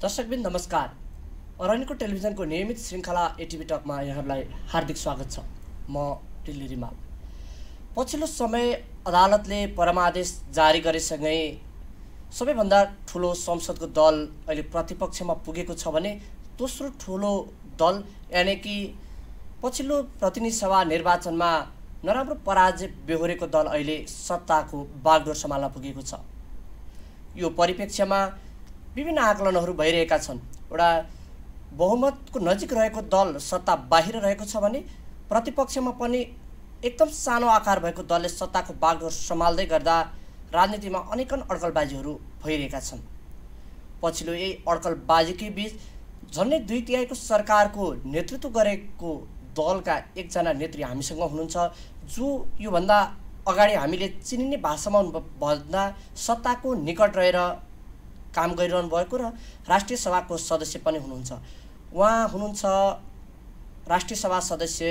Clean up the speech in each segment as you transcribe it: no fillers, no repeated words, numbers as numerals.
दर्शकबिन नमस्कार। अरण्यको टेलिभिजनको नियमित श्रृङ्खला एटिभी टकमा यहाँहरूलाई हार्दिक स्वागत छ। म टिल्ली रिमाल। पछिल्लो समय अदालतले परमादेश जारी गरेसँगै सबैभन्दा ठुलो संसदको दल अहिले प्रतिपक्षमा पुगेको छ भने दोस्रो ठुलो दल यानि कि पछिल्लो प्रतिनिधि सभा निर्वाचनमा नराम्रो पराजय बेहोरेको दल अहिले सत्ताको बागडोर सम्हाल्न पुगेको छ। यो परिप्रेक्ष्यमा विभिन्न आकलनहरू भइरहेका छन्। एउटा बहुमतको नजिक रहेको दल सत्ता बाहिर रहेको छ भने प्रतिपक्षमा पनि एकदम सानो आकार भएको दलले सत्ताको बागडोर सम्हाल्दै गर्दा राजनीतिमा अनेकन अड्कलबाजीहरू भइरहेका छन्। पछिल्लो यही अड्कलबाजीकै बीच झन्डै 2/3 सरकारको नेतृत्व गरेको दलका एकजना नेत्री हामीसँग हुनुहुन्छ, जो योभन्दा अगाडि हामीले चिनिने भाषामा भन्दा सत्ताको निकट रहेर काम गरिरहनु भएको र राष्ट्रिय सभाको सदस्य पनि हुनुहुन्छ। उहाँ हुनुहुन्छ राष्ट्रिय सभा सदस्य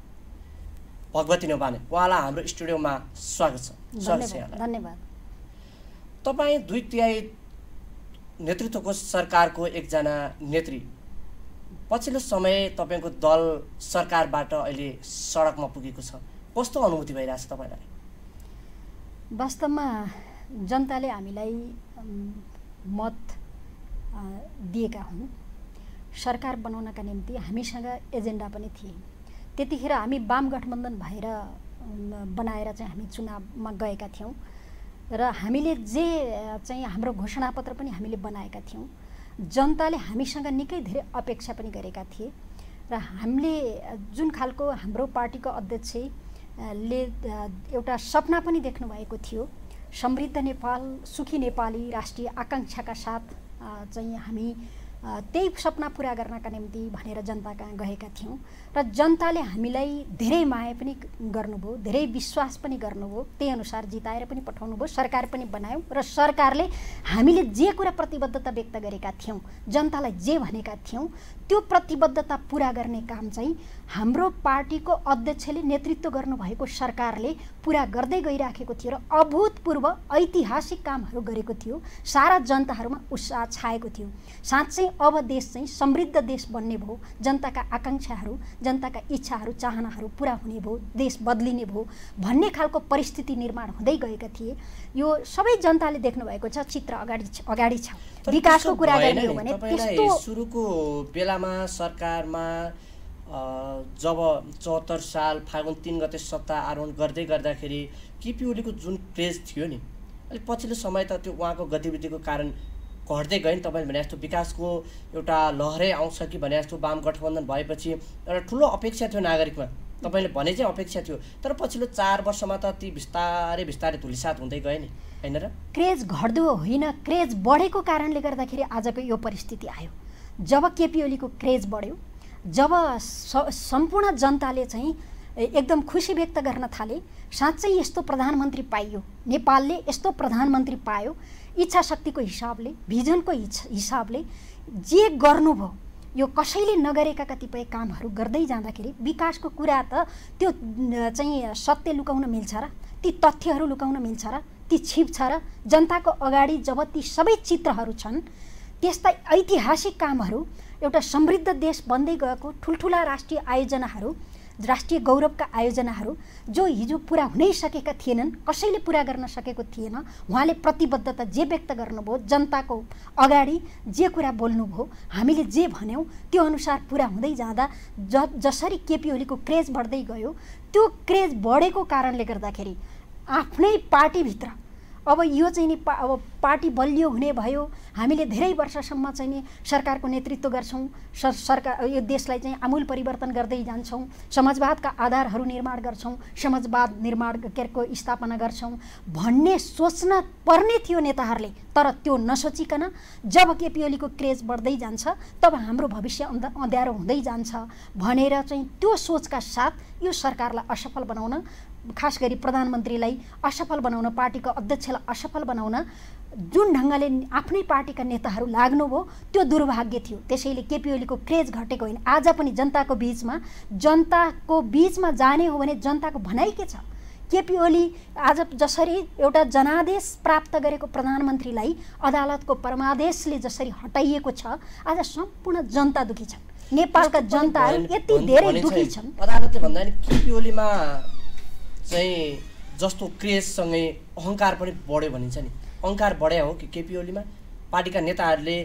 भगवती नेउपाने। उहाँलाई हाम्रो स्टुडियोमा स्वागत छ। धन्यवाद। तपाईँ 2/3 नेतृत्वको सरकारको एकजना नेत्री, पछिल्लो समय तपाईँको दल सरकारबाट अहिले सडकमा पुगेको छ, कस्तो अनुभूति भइरहेछ तपाईँलाई? वास्तवमा जनताले हामीलाई मत दिएका हुन्। सरकार बनाउनका निम्ति हामीसँग एजेन्डा पनि थिए। त्यतिखेर हामी वाम गठबन्धन भएर बनाएर चाहिँ हामी चुनावमा गएका थियौँ र हामीले जे चाहिँ हाम्रो घोषणापत्र पनि हामीले बनाएका थियौँ। जनताले हामीसँग निकै धेरै अपेक्षा पनि गरेका थिए र हामीले जुन खालको हाम्रो पार्टीको अध्यक्षले एउटा सपना पनि देख्नु भएको थियो, समृद्ध नेपाल, सुखी नेपाली राष्ट्रिय आकाङ्क्षाका साथ चाहिँ हामी त्यही सपना पुरा गर्नका निम्ति भनेर जनता कहाँ गएका थियौँ र जनताले हामीलाई धेरै माया पनि गर्नुभयो, धेरै विश्वास पनि गर्नुभयो। त्यही अनुसार जिताएर पनि पठाउनु भयो, सरकार पनि बनायौँ र सरकारले हामीले जे कुरा प्रतिबद्धता व्यक्त गरेका थियौँ, जनतालाई जे भनेका थियौँ, त्यो प्रतिबद्धता पुरा गर्ने काम चाहिँ हाम्रो पार्टीको अध्यक्षले नेतृत्व गर्नुभएको सरकारले पुरा गर्दै गइराखेको थियो र अभूतपूर्व ऐतिहासिक कामहरू गरेको थियो। सारा जनताहरूमा उत्साह छाएको थियो। साँच्चै अब देश चाहिँ समृद्ध देश बन्ने भयो, जनताका आकाङ्क्षाहरू, जनताका इच्छाहरू, चाहनाहरू पुरा हुने भयो, देश बदलिने भयो भन्ने खालको परिस्थिति निर्माण हुँदै गएका थिए। यो सबै जनताले देख्नु भएको छ, चित्र अगाडि छ। विकासको कुरा गर्ने हो भने त्यस्तो सुरुको बेलामा सरकारमा जब 74 साल फागुन 3 गते सत्ता आरोहण गर्दाखेरि केपी ओलीको जुन क्रेज थियो नि, अलिक पछिल्लो समय त त्यो उहाँको गतिविधिको कारण घट्दै गयो नि। तपाईँले भने जस्तो विकासको एउटा लहरै आउँछ कि भने जस्तो वाम गठबन्धन भएपछि एउटा ठुलो अपेक्षा थियो नागरिकमा, तपाईँले भने चाहिँ अपेक्षा थियो, तर पछिल्लो 4 वर्षमा त ती बिस्तारै धुलिसात हुँदै गए नि, हैन र? क्रेज घट्दो होइन, क्रेज बढेको कारणले गर्दाखेरि आजको यो परिस्थिति आयो। जब केपी ओलीको क्रेज बढ्यो, जब सम्पूर्ण जनताले चाहिँ एकदम खुसी व्यक्त गर्न थाले, साँच्चै यस्तो प्रधानमन्त्री पाइयो, नेपालले यस्तो प्रधानमन्त्री पायो, इच्छा शक्तिको हिसाबले, भिजनको हिसाबले जे गर्नुभयो, यो कसैले नगरेका कतिपय कामहरू गर्दै जाँदाखेरि विकासको कुरा त त्यो चाहिँ सत्य लुकाउन मिल्छ र? ती तथ्यहरू लुकाउन मिल्छ र? ती छिप्छ र? जनताको अगाडि जब ती सबै चित्रहरू छन्, त्यस्ता ऐतिहासिक कामहरू, एउटा समृद्ध देश बन्दै गएको ठुल्ठुला राष्ट्रिय आयोजनाहरू, राष्ट्रिय गौरवका आयोजनाहरू जो हिजो पुरा हुनै सकेका थिएनन्, कसैले पुरा गर्न सकेको थिएन, उहाँले प्रतिबद्धता जे व्यक्त गर्नुभयो, जनताको अगाडि जे कुरा बोल्नुभयो, हामीले जे भन्यौँ त्यो अनुसार पुरा हुँदै जाँदा जसरी केपी ओलीको क्रेज बढ्दै गयो, त्यो क्रेज बढेको कारणले गर्दाखेरि आफ्नै पार्टीभित्र अब यो चाहिँ नि अब पार्टी बलियो हुने भयो। हामीले धेरै वर्षसम्म चाहिँ नि सरकारको नेतृत्व गर्छौँ, सरकार यो देशलाई चाहिँ आमूल परिवर्तन गर्दै जान्छौँ, समाजवादका आधारहरू निर्माण गर्छौँ, समाजवाद निर्माणको स्थापना गर्छौँ भन्ने सोच्न पर्ने थियो नेताहरूले। तर त्यो नसोचिकन जब केपी ओलीको क्रेज बढ्दै जान्छ तब हाम्रो भविष्य अँध्यारो हुँदै जान्छ भनेर चाहिँ त्यो सोचका साथ यो सरकारलाई असफल बनाउन, खास गरी प्रधानमन्त्रीलाई असफल बनाउन, पार्टीको अध्यक्षलाई असफल बनाउन जुन ढङ्गले आफ्नै पार्टीका नेताहरू लाग्नुभयो त्यो दुर्भाग्य थियो। त्यसैले केपी ओलीको क्रेज घटेको होइन। आज पनि जनताको बिचमा जाने हो भने जनताको भनाइ के छ? केपी ओली आज जसरी एउटा जनादेश प्राप्त गरेको प्रधानमन्त्रीलाई अदालतको परमादेशले जसरी हटाइएको छ, आज सम्पूर्ण जनता दुखी छन्। नेपालका जनताहरू यति धेरै दुखी छन्। अदालतले भन्दा नि केपी ओलीमा चाहिँ जस्तो क्रेजसँगै अहङ्कार पनि बढ्यो भनिन्छ नि, अहङ्कार बढ्या हो कि केपी ओलीमा? पार्टीका नेताहरूले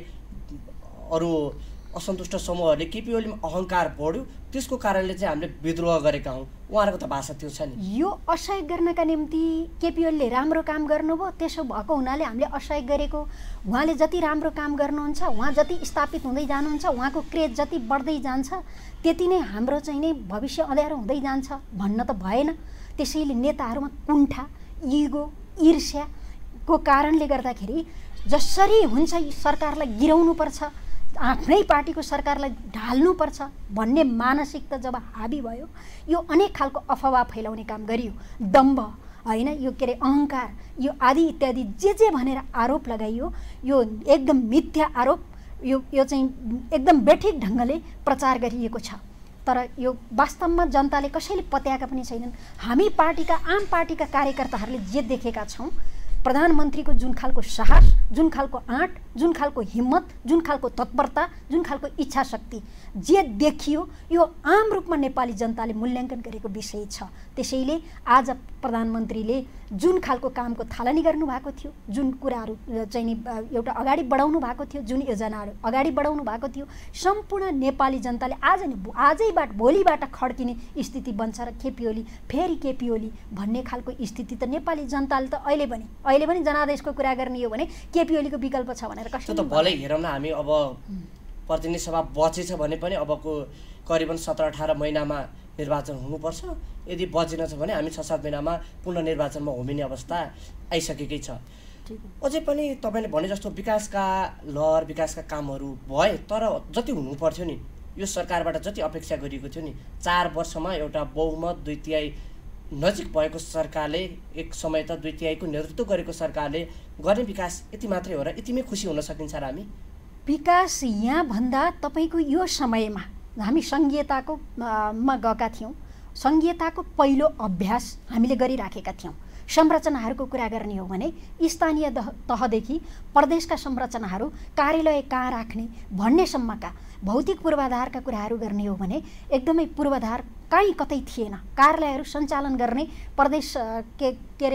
अरू असन्तुष्ट समूहहरूले केपी ओलीमा अहङ्कार बढ्यो, त्यसको कारणले चाहिँ हामीले विद्रोह गरेका हौँ, उहाँहरूको त भाषा त्यो छ नि। यो असहयोग गर्नका निम्ति केपी ओलीले राम्रो काम गर्नुभयो, त्यसो भएको हुनाले हामीले असहयोग गरेको। उहाँले जति राम्रो काम गर्नुहुन्छ, उहाँ जति स्थापित हुँदै जानुहुन्छ, उहाँको क्रेज जति बढ्दै जान्छ, त्यति नै हाम्रो चाहिँ नै भविष्य अँध्यारो हुँदै जान्छ भन्न त भएन। त्यसैले नेताहरूमा कुण्ठा, इगो, ईर्ष्याको कारणले गर्दाखेरि जसरी हुन्छ सरकारलाई गिराउनुपर्छ, आफ्नै पार्टीको सरकारलाई ढाल्नुपर्छ भन्ने मानसिकता जब हाबी भयो, यो अनेक खालको अफवाह फैलाउने काम गरियो। दम्भ होइन, यो के अरे अहङ्कार, यो आदि इत्यादि जे भनेर आरोप लगाइयो, यो एकदम मिथ्या आरोप, यो चाहिँ एकदम बेठिक ढङ्गले प्रचार गरिएको छ। तर यो वास्तवमा जनताले कसैले पत्याएका पनि छैनन्। हामी पार्टीका आम पार्टीका कार्यकर्ताहरूले जे देखेका छौँ, प्रधानमन्त्रीको जुन खालको साहस, जुन खालको आँट, जुन खालको हिम्मत, जुन खालको तत्परता, जुन खालको इच्छा शक्ति जे देखियो, यो आम रूपमा नेपाली जनताले मूल्याङ्कन गरेको विषय छ। त्यसैले आज प्रधानमन्त्रीले जुन खालको कामको थालनी गर्नुभएको थियो, जुन कुराहरू चाहिँ नि एउटा अगाडि बढाउनु भएको थियो, जुन योजनाहरू अगाडि बढाउनु भएको थियो, सम्पूर्ण नेपाली जनताले आजैबाट भोलिबाट खड्किने स्थिति बन्छ र केपी ओली फेरि केपी ओली भन्ने खालको स्थिति त नेपाली जनताले त अहिले पनि जनादेशको कुरा गर्ने हो भने केपी ओलीको विकल्प छ भनेर कसैले त भलै हेरौँ न। हामी अब प्रतिनिधि सभा बचेछ भने पनि अबको करिबन 17-18 महिनामा निर्वाचन हुनुपर्छ। यदि बचेन छ भने हामी 6-7 महिनामा पुनः निर्वाचनमा होमिने अवस्था आइसकेकै छ। अझै पनि तपाईँले भने जस्तो विकासका लहर, विकासका कामहरू भए, तर जति हुनुपर्थ्यो नि, यो सरकारबाट जति अपेक्षा गरिएको थियो नि, 4 वर्षमा एउटा बहुमत 2/3 नजिक भएको सरकारले, एक समय त 2/3 नेतृत्व गरेको सरकारले गर्ने विकास यति मात्रै हो र यतिमै खुसी हुन सकिन्छ र हामी? विकास यहाँभन्दा तपाईँको यो समयमा हामी सङ्घीयताको मा गएका थियौँ। सङ्घीयताको पहिलो अभ्यास हामीले गरिराखेका थियौँ। संरचनाहरूको कुरा गर्ने हो भने स्थानीय तहदेखि प्रदेशका संरचनाहरू कार्यालय कहाँ राख्ने भन्नेसम्मका भौतिक पूर्वाधारका कुराहरू गर्ने हो भने एकदमै पूर्वाधार कहीँ कतै थिएन। कार्यालयहरू सञ्चालन गर्ने, प्रदेश के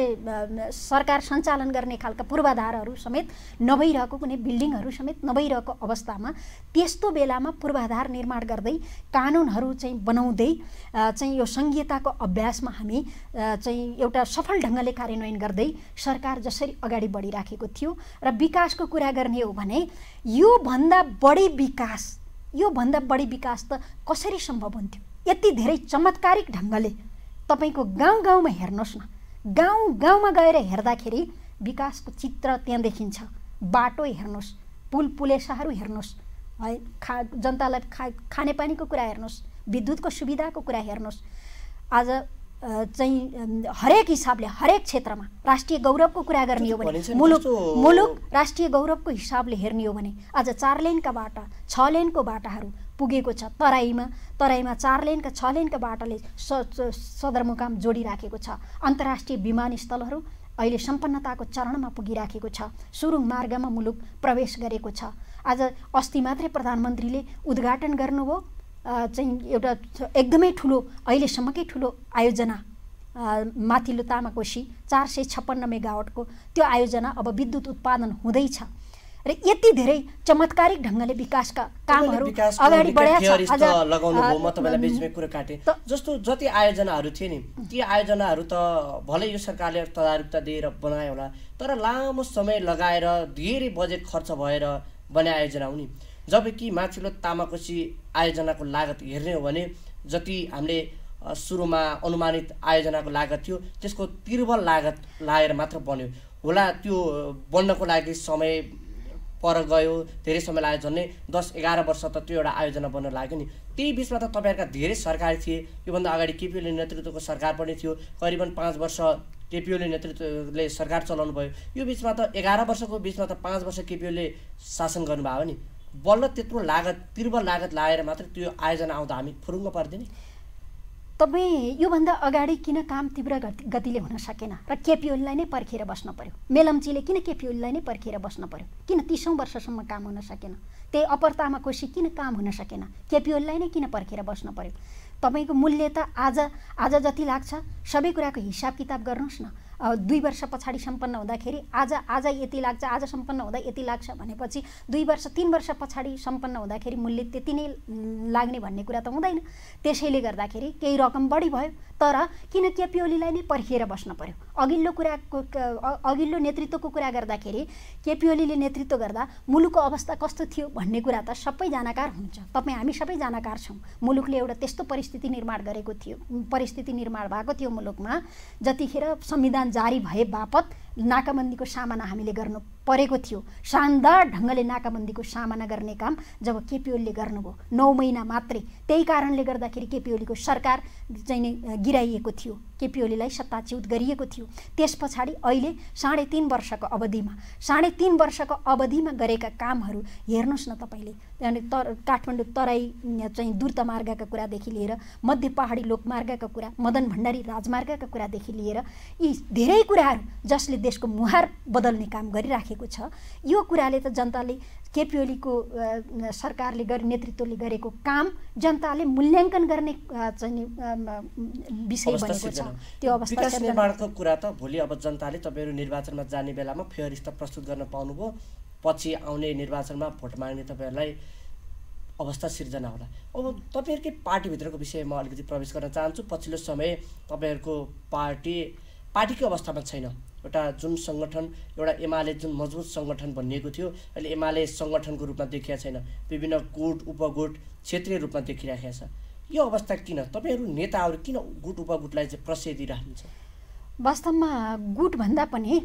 अरे सरकार सञ्चालन गर्ने खालका पूर्वाधारहरू समेत नभइरहेको, कुनै बिल्डिङहरू समेत नभइरहेको अवस्थामा त्यस्तो बेलामा पूर्वाधार निर्माण गर्दै कानुनहरू चाहिँ बनाउँदै चाहिँ यो सङ्घीयताको अभ्यासमा हामी चाहिँ एउटा सफल ढङ्गले कार्यान्वयन गर्दै सरकार जसरी अगाडि बढिराखेको थियो। र विकासको कुरा गर्ने हो भने योभन्दा बढी विकास त कसरी सम्भव हुन्थ्यो? यति धेरै चमत्कारिक ढङ्गले तपाईँको गाउँमा हेर्नुहोस् न, गाउँमा गएर हेर्दाखेरि विकासको चित्र त्यहाँ देखिन्छ। बाटो हेर्नुहोस्, पुलेसाहरू हेर्नुहोस्, है जनतालाई खानेपानीको कुरा हेर्नुहोस्, विद्युतको सुविधाको कुरा हेर्नुहोस्। आज चाहिँ हरेक हिसाबले हरेक क्षेत्रमा राष्ट्रिय गौरवको कुरा गर्ने हो भने मुलुक राष्ट्रिय गौरवको हिसाबले हेर्ने हो भने आज 4 लेनका बाटा 6 लेनको बाटाहरू पुगेको छ। तराईमा 4 लेनका 6 लेनका बाटाले सदरमुकाम जोडिराखेको छ। अन्तर्राष्ट्रिय विमानस्थलहरू अहिले सम्पन्नताको चरणमा पुगिराखेको छ। सुरुङ मार्गमा मुलुक प्रवेश गरेको छ। आज अस्ति मात्रै प्रधानमन्त्रीले उद्घाटन गर्नुभयो चाहिँ एउटा एकदमै ठुलो, अहिलेसम्मकै ठुलो आयोजना, माथिल्लो तामाकोशी 456 मेगावाटको त्यो आयोजना अब विद्युत उत्पादन हुँदैछ। र यति धेरै चमत्कारिक ढङ्गले विकासका कामहरू अगाडि बढाएको छ। लगाउनु भयो, म तपाईँलाई बीचमै कुरा काटेँ। जस्तो जति आयोजनाहरू थिए नि, ती आयोजनाहरू त भलै यो सरकारले तदारुकता दिएर बनायो होला, तर लामो समय लगाएर धेरै बजेट खर्च भएर बने आयोजना हुने। जबकि माथिल्लो तामाकोशी आयोजनाको लागत हेर्ने हो भने जति हामीले सुरुमा अनुमानित आयोजनाको लागत थियो, त्यसको तिर्बल लागत लागेर मात्र बन्यो होला। त्यो बन्नको लागि समय पर गयो, धेरै समय लाग्यो, झन्डै 10-11 वर्ष त त्यो एउटा आयोजना बन्न लाग्यो नि। त्यही बिचमा त तपाईँहरूका धेरै सरकार थिए। योभन्दा अगाडि केपी ओली नेतृत्वको सरकार पनि थियो। करिबन 5 वर्ष केपी ओली नेतृत्वले सरकार चलाउनु भयो। यो बिचमा त 11 वर्षको बिचमा त 5 वर्ष केपी ओलीले शासन गर्नुभयो हो नि। बल्ल त्यत्रो लागत, तिर्बल लागत लागेर मात्र त्यो आयोजना आउँदा हामी फुरुङ्ग पर्दैन। तपाईँ योभन्दा अगाडि किन काम तीव्र गतिले हुन सकेन र केपी ओलीलाई नै पर्खेर बस्न पर्यो? मेलम्चीले किन केपी ओलीलाई नै पर्खेर बस्न पर्यो? किन 30औं वर्षसम्म काम हुन सकेन? त्यही अपरतामा कोशी किन काम हुन सकेन? केपी ओलीलाई नै किन पर्खेर बस्न पर्यो? तपाईँको मूल्य त आज जति लाग्छ सबै कुराको हिसाब किताब गर्नुहोस् न। 2 वर्ष पछाडि सम्पन्न हुँदाखेरि आज यति लाग्छ, आज सम्पन्न हुँदा यति लाग्छ भनेपछि 2 वर्ष 3 वर्ष पछाडि सम्पन्न हुँदाखेरि मूल्य त्यति नै लाग्ने भन्ने कुरा त हुँदैन। त्यसैले गर्दाखेरि केही रकम बढी भयो, तर किन केपी ओलीलाई नै पर्खिएर बस्न पर्यो? अघिल्लो नेतृत्वको कुरा गर्दाखेरि केपी ओलीले नेतृत्व गर्दा मुलुकको अवस्था कस्तो थियो भन्ने कुरा त सबै जानकार हुन्छ। हामी सबै जानकार छौँ। मुलुकले एउटा त्यस्तो परिस्थिति निर्माण भएको थियो मुलुकमा जतिखेर संविधान जारी भए बापत नाकाबन्दीको सामना हामीले गर्नु परेको थियो। शानदार ढङ्गले नाकाबन्दीको सामना गर्ने काम जब केपी ओलीले गर्नुभयो 9 महिना मात्रै। त्यही कारणले गर्दाखेरि केपी ओलीको सरकार चाहिँ गिराइएको थियो, केपी ओलीलाई सत्ताच्युत गरिएको थियो। त्यस पछाडि अहिले 3.5 वर्षको अवधिमा गरेका कामहरू हेर्नुहोस् न तपाईँले। काठमाडौँ तराई चाहिँ द्रुतमार्गका कुरादेखि लिएर मध्य पहाडी लोकमार्गका कुरा, मदन भण्डारी राजमार्गका कुरादेखि लिएर यी धेरै कुराहरू जसले देशको मुहार बदल्ने काम गरिराखेको छ। यो कुराले त जनताले केपी ओलीको सरकारले नेतृत्वले गरेको काम जनताले मूल्याङ्कन गर्ने चाहिँ विषय बनेको छ। त्यो अवस्था विकास निर्माणको कुरा त भोलि अब जनताले तपाईँहरू निर्वाचनमा जाने बेलामा फेरिस्त प्रस्तुत गर्न पाउनुभयो, पछि आउने निर्वाचनमा भोट माग्ने तपाईँहरूलाई अवस्था सिर्जना होला। अब तपाईँहरूकै पार्टीभित्रको विषयमा अलिकति प्रवेश गर्न चाहन्छु। पछिल्लो समय तपाईँहरूको पार्टीकै अवस्थामा छैन। एउटा जुन सङ्गठन, एउटा एमाले जुन मजबुत सङ्गठन भनिएको थियो, अहिले एमाले सङ्गठनको रूपमा देखिया छैन। विभिन्न गुट उपगुट क्षेत्रीय रूपमा देखिराखेको छ। यो अवस्था किन? तपाईँहरू नेताहरू किन गुट उपगुटलाई चाहिँ प्रश्रय दिइराख्नुहुन्छ? वास्तवमा गुट भन्दा पनि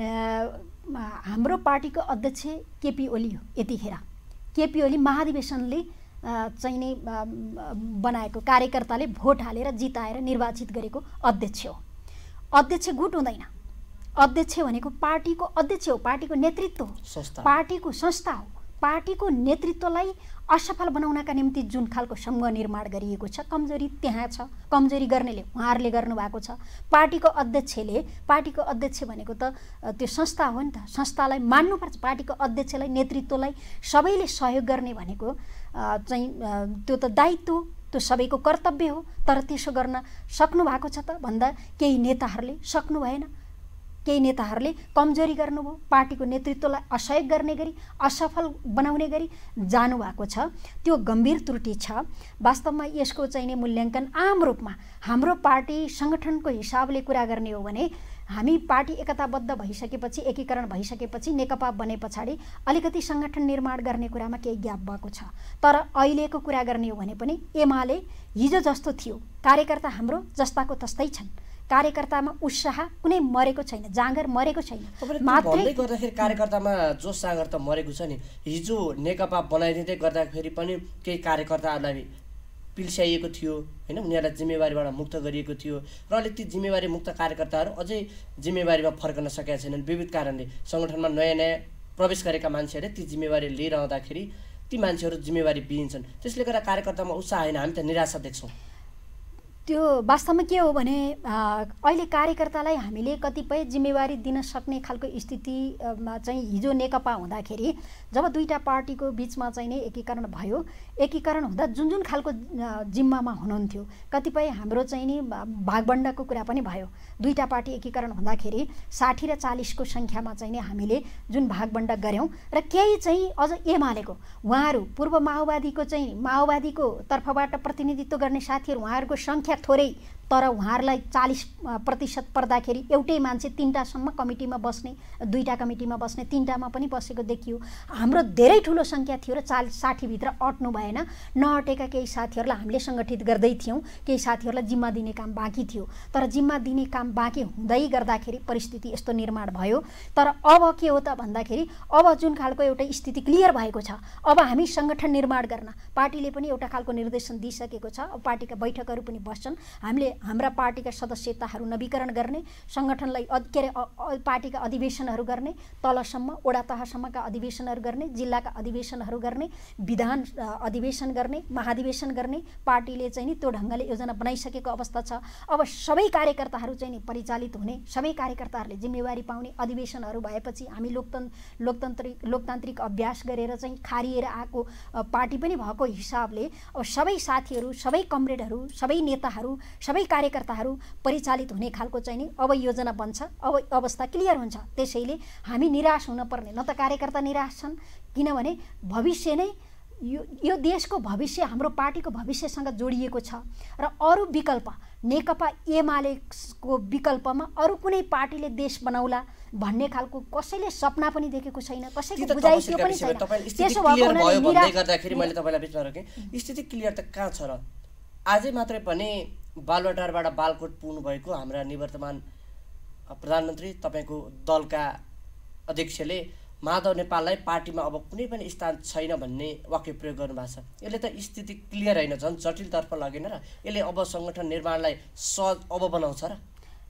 हाम्रो पार्टीको अध्यक्ष केपी ओली हो। यतिखेर केपी ओली महाधिवेशनले चाहिँ नै बनाएको, कार्यकर्ताले भोट हालेर जिताएर निर्वाचित गरेको अध्यक्ष हो। अध्यक्ष गुट हुँदैन। अध्यक्ष भनेको पार्टीको अध्यक्ष हो, पार्टीको नेतृत्व हो, पार्टीको संस्था हो। पार्टीको नेतृत्वलाई असफल बनाउनका निम्ति जुन खालको समूह निर्माण गरिएको छ, कमजोरी त्यहाँ छ। कमजोरी गर्नेले उहाँहरूले गर्नुभएको छ। पार्टीको अध्यक्ष भनेको त त्यो संस्था हो नि त। संस्थालाई मान्नुपर्छ। पार्टीको अध्यक्षलाई, नेतृत्वलाई सबैले सहयोग गर्ने भनेको चाहिँ त्यो त दायित्व, त्यो सबैको कर्तव्य हो। तर त्यसो गर्न सक्नु भएको छ त भन्दा केही नेताहरूले सक्नु भएन। केही नेताहरूले कमजोरी गर्नुभयो, पार्टीको नेतृत्वलाई असहयोग गर्ने गरी, असफल बनाउने गरी जानुभएको छ। त्यो गम्भीर त्रुटि छ। वास्तवमा यसको चाहिँ नि मूल्याङ्कन आम रूपमा हाम्रो पार्टी सङ्गठनको हिसाबले कुरा गर्ने हो भने हामी पार्टी एकताबद्ध भइसकेपछि, एकीकरण भइसकेपछि, नेकपा बने पछाडि अलिकति सङ्गठन निर्माण गर्ने कुरामा केही ग्याप भएको छ। तर अहिलेको कुरा गर्ने हो भने पनि एमाले हिजो जस्तो थियो, कार्यकर्ता हाम्रो जस्ताको तस्तै छन्। कार्यकर्तामा उत्साह कुनै मरेको छैन, जाँगर मरेको छैन। मात्रै गर्दाखेरि कार्यकर्तामा जोस जाँगर त मरेको छ नि। हिजो नेकपा बनाइदिँदै गर्दाखेरि पनि केही कार्यकर्ताहरूलाई पिल्स्याइएको थियो हैन, उनीहरूलाई जिम्मेवारीबाट मुक्त गरिएको थियो र अहिले ती जिम्मेवारी मुक्त कार्यकर्ताहरू अझै जिम्मेवारीमा फर्कन सकेका छैनन्। विविध कारणले सङ्गठनमा नयाँ प्रवेश गरेका मान्छेहरूले ती जिम्मेवारी लिइरहँदाखेरि ती मान्छेहरू जिम्मेवारी बिहिन्छन्। त्यसले गर्दा कार्यकर्तामा उत्साह होइन, हामी त निराशा देख्छौँ। त्यो वास्तवमा के हो भने अहिले कार्यकर्तालाई हामीले कतिपय जिम्मेवारी दिन सक्ने खालको स्थितिमा चाहिँ हिजो नेकपा हुँदाखेरि जब दुईटा पार्टीको बिचमा चाहिँ नै एकीकरण भयो, एकीकरण हुँदा जुन खालको जिम्मामा हुनुहुन्थ्यो, कतिपय हाम्रो चाहिँ नि भागबण्डाको कुरा पनि भयो। दुईटा पार्टी एकीकरण हुँदाखेरि 60 र 40 को सङ्ख्यामा चाहिँ नि हामीले जुन भागबण्डा गऱ्यौँ र केही चाहिँ अझ एमालेको उहाँहरू पूर्व माओवादीको चाहिँ माओवादीको तर्फबाट प्रतिनिधित्व गर्ने साथीहरू, उहाँहरूको सङ्ख्या थोरै, तर उहाँहरूलाई 40% पर्दाखेरि एउटै मान्छे 3टासम्म कमिटीमा बस्ने, 2टा कमिटीमा बस्ने, 3टामा पनि बसेको देखियो। हाम्रो धेरै ठुलो सङ्ख्या थियो र 60 भित्र अट्नु भएन। नअटेका केही साथीहरूलाई हामीले सङ्गठित गर्दै थियौँ, केही साथीहरूलाई जिम्मा दिने काम बाँकी थियो। तर जिम्मा दिने काम बाँकी हुँदै गर्दाखेरि परिस्थिति यस्तो निर्माण भयो। तर अब के हो त भन्दाखेरि अब जुन खालको एउटा स्थिति क्लियर भएको छ, अब हामी सङ्गठन निर्माण गर्न पार्टीले पनि एउटा खालको निर्देशन दिइसकेको छ। अब पार्टीका बैठकहरू पनि बस्छन्। हामीले हाम्रा पार्टीका सदस्यताहरू नवीकरण गर्ने, सङ्गठनलाई पार्टीका अधिवेशनहरू गर्ने, तलसम्म वडा तहसम्मका अधिवेशनहरू गर्ने, जिल्लाका अधिवेशनहरू गर्ने, विधान अधिवेशन गर्ने, महाधिवेशन गर्ने, पार्टीले चाहिँ नि त्यो ढङ्गले योजना बनाइसकेको अवस्था छ। अब सबै कार्यकर्ताहरू चाहिँ नि परिचालित हुने, सबै कार्यकर्ताहरूले जिम्मेवारी पाउने, अधिवेशनहरू भएपछि हामी लोकतान्त्रिक अभ्यास गरेर चाहिँ खारिएर आएको पार्टी पनि भएको हिसाबले अब सबै साथीहरू, सबै कमरेडहरू, सबै नेताहरू, सबै कार्यकर्ताहरू परिचालित हुने खालको चाहिँ नि अब योजना बन्छ, अब अवस्था क्लियर हुन्छ। त्यसैले हामी निराश हुन पर्ने, न त कार्यकर्ता निराश छन्, किनभने भविष्य नै यो देशको भविष्य हाम्रो पार्टीको भविष्यसँग जोडिएको छ र अरू विकल्प नेकपा एमालेको विकल्पमा अरू कुनै पार्टीले देश बनाउला भन्ने खालको कसैले सपना पनि देखेको छैन, कसैको बुझाइ त्यो पनि छैन। त्यसो भन्दै गर्दाखेरि मैले तपाईँलाई बिचमा रोकेँ, स्थिति क्लियर त कहाँ छ र? आजै मात्रै पनि बालुवाटारबाट बालकोट पुग्नु भएको हाम्रा निवर्तमान प्रधानमन्त्री तपाईँको दलका अध्यक्षले माधव नेपाललाई पार्टीमा अब कुनै पनि स्थान छैन भन्ने वाक्य प्रयोग गर्नुभएको छ। यसले त स्थिति क्लियर होइन, झन् जटिलतर्फ लगेन र? यसले अब सङ्गठन निर्माणलाई सहज अब बनाउँछ र?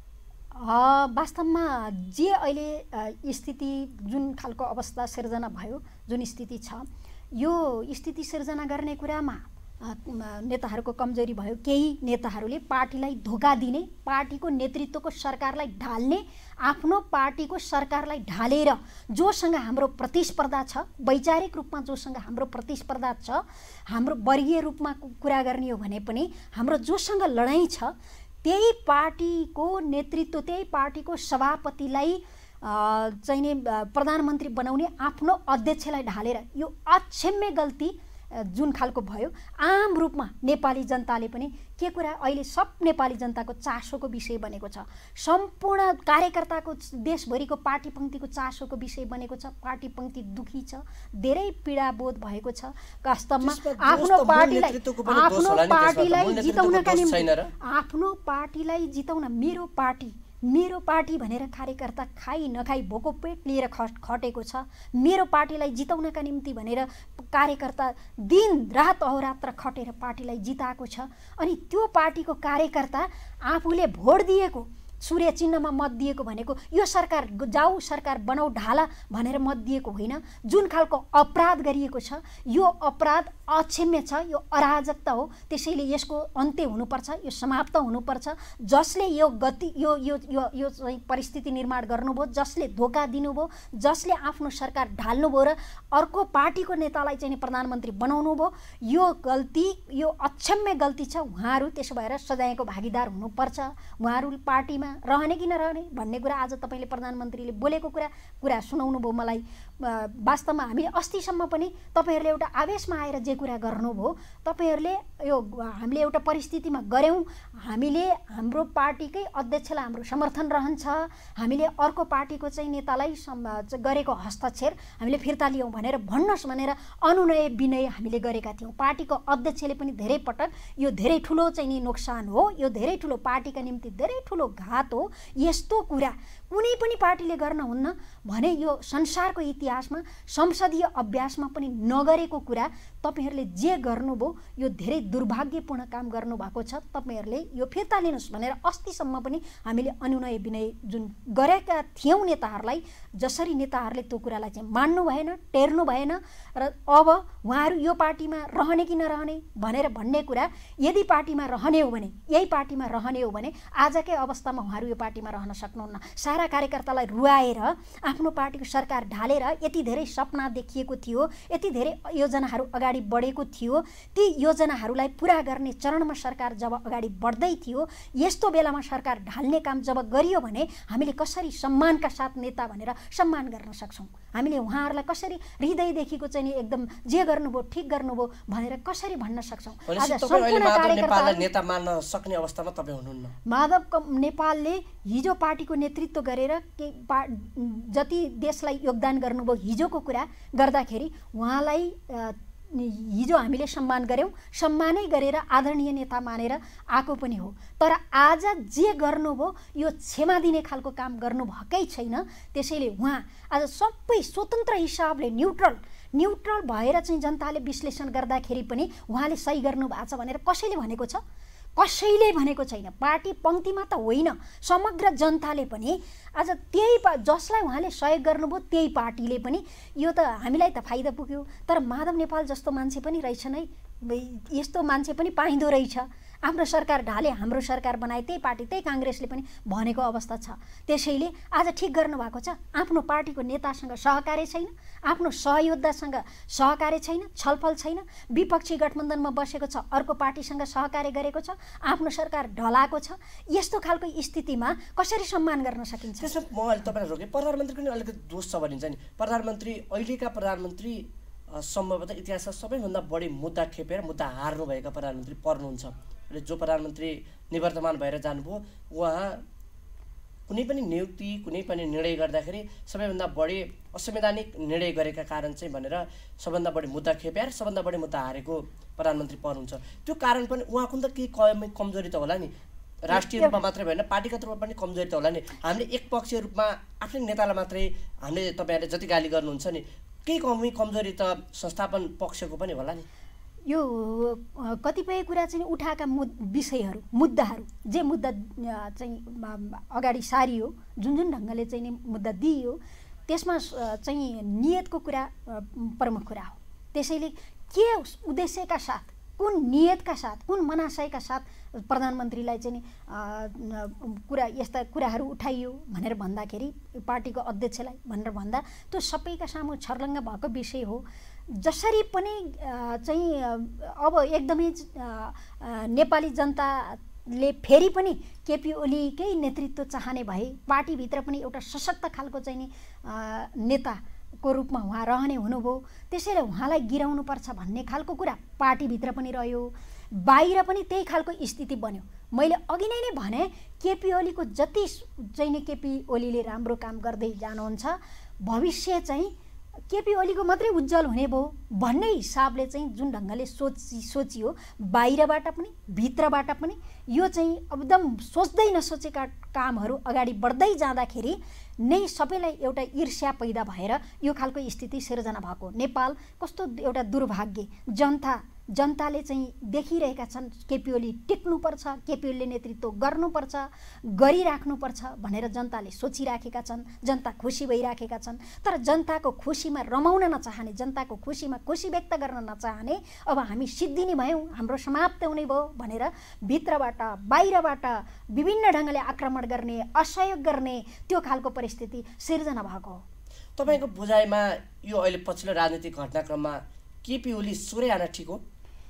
वास्तवमा जे अहिले स्थिति जुन खालको अवस्था सिर्जना भयो, जुन स्थिति छ, यो स्थिति सिर्जना गर्ने कुरामा नेताहरूको कमजोरी भयो। केही नेताहरूले पार्टीलाई धोका दिने, पार्टीको नेतृत्वको सरकारलाई ढाल्ने, आफ्नो पार्टीको सरकारलाई ढालेर जोसँग हाम्रो प्रतिस्पर्धा छ, वैचारिक रूपमा जोसँग हाम्रो प्रतिस्पर्धा छ, हाम्रो वर्गीय रूपमा कुरा गर्ने हो भने पनि हाम्रो जोसँग लडाइँ छ, त्यही पार्टीको नेतृत्व, त्यही पार्टीको सभापतिलाई चाहिँ नि प्रधानमन्त्री बनाउने आफ्नो अध्यक्षलाई ढालेर यो अक्षम्य गल्ती जुन खालको भयो, आम रूपमा नेपाली जनताले पनि के कुरा अहिले सब नेपाली जनताको चासोको विषय बनेको छ, सम्पूर्ण कार्यकर्ताको देशभरिको पार्टी पङ्क्तिको चासोको विषय बनेको छ। पार्टी पङ्क्ति दुखी छ, धेरै पीडाबोध भएको छ। वास्तवमा आफ्नो पार्टीलाई जिताउनका निम्ति, आफ्नो पार्टीलाई जिताउन मेरो पार्टी भनेर कार्यकर्ता खाइ नखाइ भोको पेट लिएर खटेको छ। मेरो पार्टीलाई जिताउनका निम्ति भनेर कार्यकर्ता दिन रात अहोरात्र खटेर पार्टीलाई जिताएको छ। अनि त्यो पार्टीको कार्यकर्ता आफूले भोट दिएको, सूर्य चिन्हमा मत दिएको भनेको यो सरकार जाऊ, सरकार बनाऊ, ढाला भनेर मत दिएको होइन। जुन खालको अपराध गरिएको छ, यो अपराध अक्षम्य छ, यो अराजकता हो। त्यसैले यसको अन्त्य हुनुपर्छ, यो समाप्त हुनुपर्छ। जसले यो गति यो यो यो यो चाहिँ परिस्थिति निर्माण गर्नुभयो, जसले धोका दिनुभयो, जसले आफ्नो सरकार ढाल्नुभयो र अर्को पार्टीको नेतालाई चाहिँ प्रधानमन्त्री बनाउनु भयो, यो गल्ती, यो अक्षम्य गल्ती छ। उहाँहरू त्यसो भएर सजायको भागीदार हुनुपर्छ। उहाँहरू पार्टीमा रहने कि नरहने भन्ने कुरा आज तपाईँले प्रधानमन्त्रीले बोलेको कुरा सुनाउनु भयो मलाई। वास्तवमा हामीले अस्तिसम्म पनि तपाईँहरूले एउटा आवेशमा आएर जे कुरा गर्नुभयो, तपाईँहरूले यो हामीले एउटा परिस्थितिमा गऱ्यौँ, हामीले हाम्रो पार्टीकै अध्यक्षलाई हाम्रो समर्थन रहन्छ, हामीले अर्को पार्टीको चाहिँ नेतालाई गरेको हस्तक्षेप हामीले फिर्ता लियौँ भनेर भन्नुहोस् भनेर अनुनय विनय हामीले गरेका थियौँ। पार्टीको अध्यक्षले पनि धेरै पटक यो धेरै ठुलो चाहिँ नि नोक्सान हो, यो धेरै ठुलो पार्टीका निम्ति धेरै ठुलो घात हो, यस्तो कुरा कुनै पनि पार्टीले गर्न हुन्न भने यो संसारको इतिहासमा संसदीय अभ्यासमा पनि नगरेको कुरा तपाईहरूले जे गर्नुभयो यो धेरै दुर्भाग्यपूर्ण काम गर्नुभएको छ। तपाईहरूले यो फिर्ता लिनुहोस् भनेर अस्तिसम्म पनि हामीले अनुनय विनय जुन गरेका थियौँ नेताहरूलाई, जसरी नेताहरूले त्यो कुरालाई चाहिँ मान्नु भएन, टेर्नु भएन र अब उहाँहरू यो पार्टीमा रहने कि नरहने भनेर भन्ने कुरा, यदि पार्टीमा रहने हो भने, यही पार्टीमा रहने हो भने आजकै अवस्थामा उहाँहरू यो पार्टीमा रहन सक्नुहुन्न। सारा कार्यकर्तालाई रुवाएर आफ्नो पार्टीको सरकार ढालेर यति धेरै सपना देखिएको थियो, यति धेरै योजनाहरू अगाडि बढेको थियो, ती योजनाहरूलाई पुरा गर्ने चरणमा सरकार जब अगाडि बढ्दै थियो, यस्तो बेलामा सरकार ढाल्ने काम जब गरियो भने हामीले कसरी सम्मानका साथ नेता भनेर सम्मान गर्न सक्छौँ? हामीले उहाँहरूलाई कसरी हृदयदेखिको चाहिँ नि एकदम जे गर्नुभयो ठिक गर्नुभयो भनेर कसरी भन्न सक्छौँ? आज सम्पूर्ण कार्यकर्तालाई नेता मान्न सक्ने अवस्थामा तपाईँ हुनुहुन्न। माधव नेपालले हिजो पार्टीको नेतृत्व गरेर जति देशलाई योगदान गर्नुभयो हिजोको कुरा गर्दाखेरि उहाँलाई हिजो हामीले सम्मान गऱ्यौँ, सम्मानै गरेर आदरणीय नेता मानेर आएको पनि हो। तर आज जे गर्नुभयो यो क्षमा दिने खालको काम गर्नुभएकै छैन। त्यसैले उहाँ आज सबै स्वतन्त्र हिसाबले न्युट्रल भएर चाहिँ जनताले विश्लेषण गर्दाखेरि पनि उहाँले सही गर्नु भएको छ भनेर कसैले भनेको छ? कसैले भनेको छैन। पार्टी पङ्क्तिमा त होइन, समग्र जनताले पनि आज त्यही जसलाई उहाँले सहयोग गर्नुभयो त्यही पार्टीले पनि यो त हामीलाई त फाइदा पुग्यो। तर माधव नेपाल जस्तो मान्छे पनि रहेछन् है, यस्तो मान्छे पनि पाइँदो रहेछ। आफ्नो सरकार ढाले, हाम्रो सरकार बनाए त्यही पार्टी, त्यही काङ्ग्रेसले पनि भनेको अवस्था छ। त्यसैले आज ठिक गर्नुभएको छ। आफ्नो पार्टीको नेतासँग सहकार्य छैन, आफ्नो सहयोद्धासँग सहकार्य छैन, छलफल छैन, विपक्षी गठबन्धनमा बसेको छ, अर्को पार्टीसँग सहकार्य गरेको छ, आफ्नो सरकार ढलाएको छ। यस्तो खालको स्थितिमा कसरी सम्मान गर्न सकिन्छ? त्यसमा म अहिले तपाईँलाई रोकेँ, प्रधानमन्त्रीको नि अलिकति दोष छ भनिन्छ नि। प्रधानमन्त्री, अहिलेका प्रधानमन्त्री सम्भवतः इतिहासमा सबैभन्दा बढी मुद्दा खेपेर मुद्दा हार्नुभएका प्रधानमन्त्री पर्नुहुन्छ। जो प्रधानमन्त्री निवर्तमान भएर जानुभयो उहाँ कुनै पनि नियुक्ति, कुनै पनि निर्णय गर्दाखेरि सबैभन्दा बढी असंवैधानिक निर्णय गरेका कारण चाहिँ भनेर सबभन्दा बढी मुद्दा खेपेर सबभन्दा बढी मुद्दा हारेको प्रधानमन्त्री पर्नुहुन्छ। त्यो कारण पनि उहाँको त केही कमजोरी त होला नि, राष्ट्रिय रूपमा मात्रै भएन पार्टीगत रूपमा पनि कमजोरी त होला नि। हामीले एकपक्षीय रूपमा आफ्नै नेतालाई मात्रै हामीले तपाईँहरूले जति गाली गर्नुहुन्छ नि, केही कमजोरी त संस्थापन पक्षको पनि होला नि। यो कतिपय कुरा चाहिँ उठाएका विषयहरू, मुद्दाहरू, जे मुद्दा चाहिँ अगाडि सारियो, जुन जुन ढङ्गले चाहिँ मुद्दा दिइयो, त्यसमा चाहिँ नियतको कुरा प्रमुख कुरा हो। त्यसैले के उद्देश्यका साथ, कुन नियतका साथ, कुन मनाशयका साथ प्रधानमन्त्रीलाई चाहिँ कुरा यस्ता कुराहरू उठाइयो भनेर भन्दाखेरि, पार्टीको अध्यक्षलाई भनेर भन्दा त्यो सबैका सामु छर्लङ्ग भएको विषय हो। जसरी पनि चाहिँ अब एकदमै नेपाली जनताले फेरि पनि केपी ओलीकै नेतृत्व चाहने भए, पार्टीभित्र पनि एउटा सशक्त खालको चाहिँ नि नेताको रूपमा उहाँ रहने हुनुभयो। त्यसैले उहाँलाई गिराउनुपर्छ भन्ने खालको कुरा पार्टीभित्र पनि रह्यो, बाहिर पनि त्यही खालको स्थिति बन्यो। मैले अघि नै भने केपी ओलीको जति चाहिँ नि केपी ओलीले राम्रो काम गर्दै जानुहुन्छ, भविष्य चाहिँ केपी ओलीको मात्रै उज्जवल हुने भयो भन्ने हिसाबले चाहिँ जुन ढङ्गले सोचियो, बाहिरबाट पनि भित्रबाट पनि यो चाहिँ एकदम सोच्दै नसोचेका कामहरू अगाडि बढ्दै जाँदाखेरि नै सबैलाई एउटा ईर्ष्या पैदा भएर यो खालको स्थिति सिर्जना भएको। नेपाल कस्तो एउटा दुर्भाग्य, जनताले चाहिँ देखिरहेका छन् केपी ओली टिक्नुपर्छ, केपी ओलीले नेतृत्व गर्नुपर्छ, गरिराख्नुपर्छ भनेर जनताले सोचिराखेका छन्, जनता खुसी भइराखेका छन्। तर जनताको खुसीमा रमाउन नचाहने, जनताको खुसीमा खुसी व्यक्त गर्न नचाहने, अब हामी सिद्धिने भयौँ, हाम्रो समाप्त हुने भयो भनेर भित्रबाट बाहिरबाट विभिन्न ढङ्गले आक्रमण गर्ने, असहयोग गर्ने त्यो खालको परिस्थिति सिर्जना भएको हो। तपाईँको बुझाइमा यो अहिले पछिल्लो राजनीतिक घटनाक्रममा केपी ओली सुरै आना ठिक हो?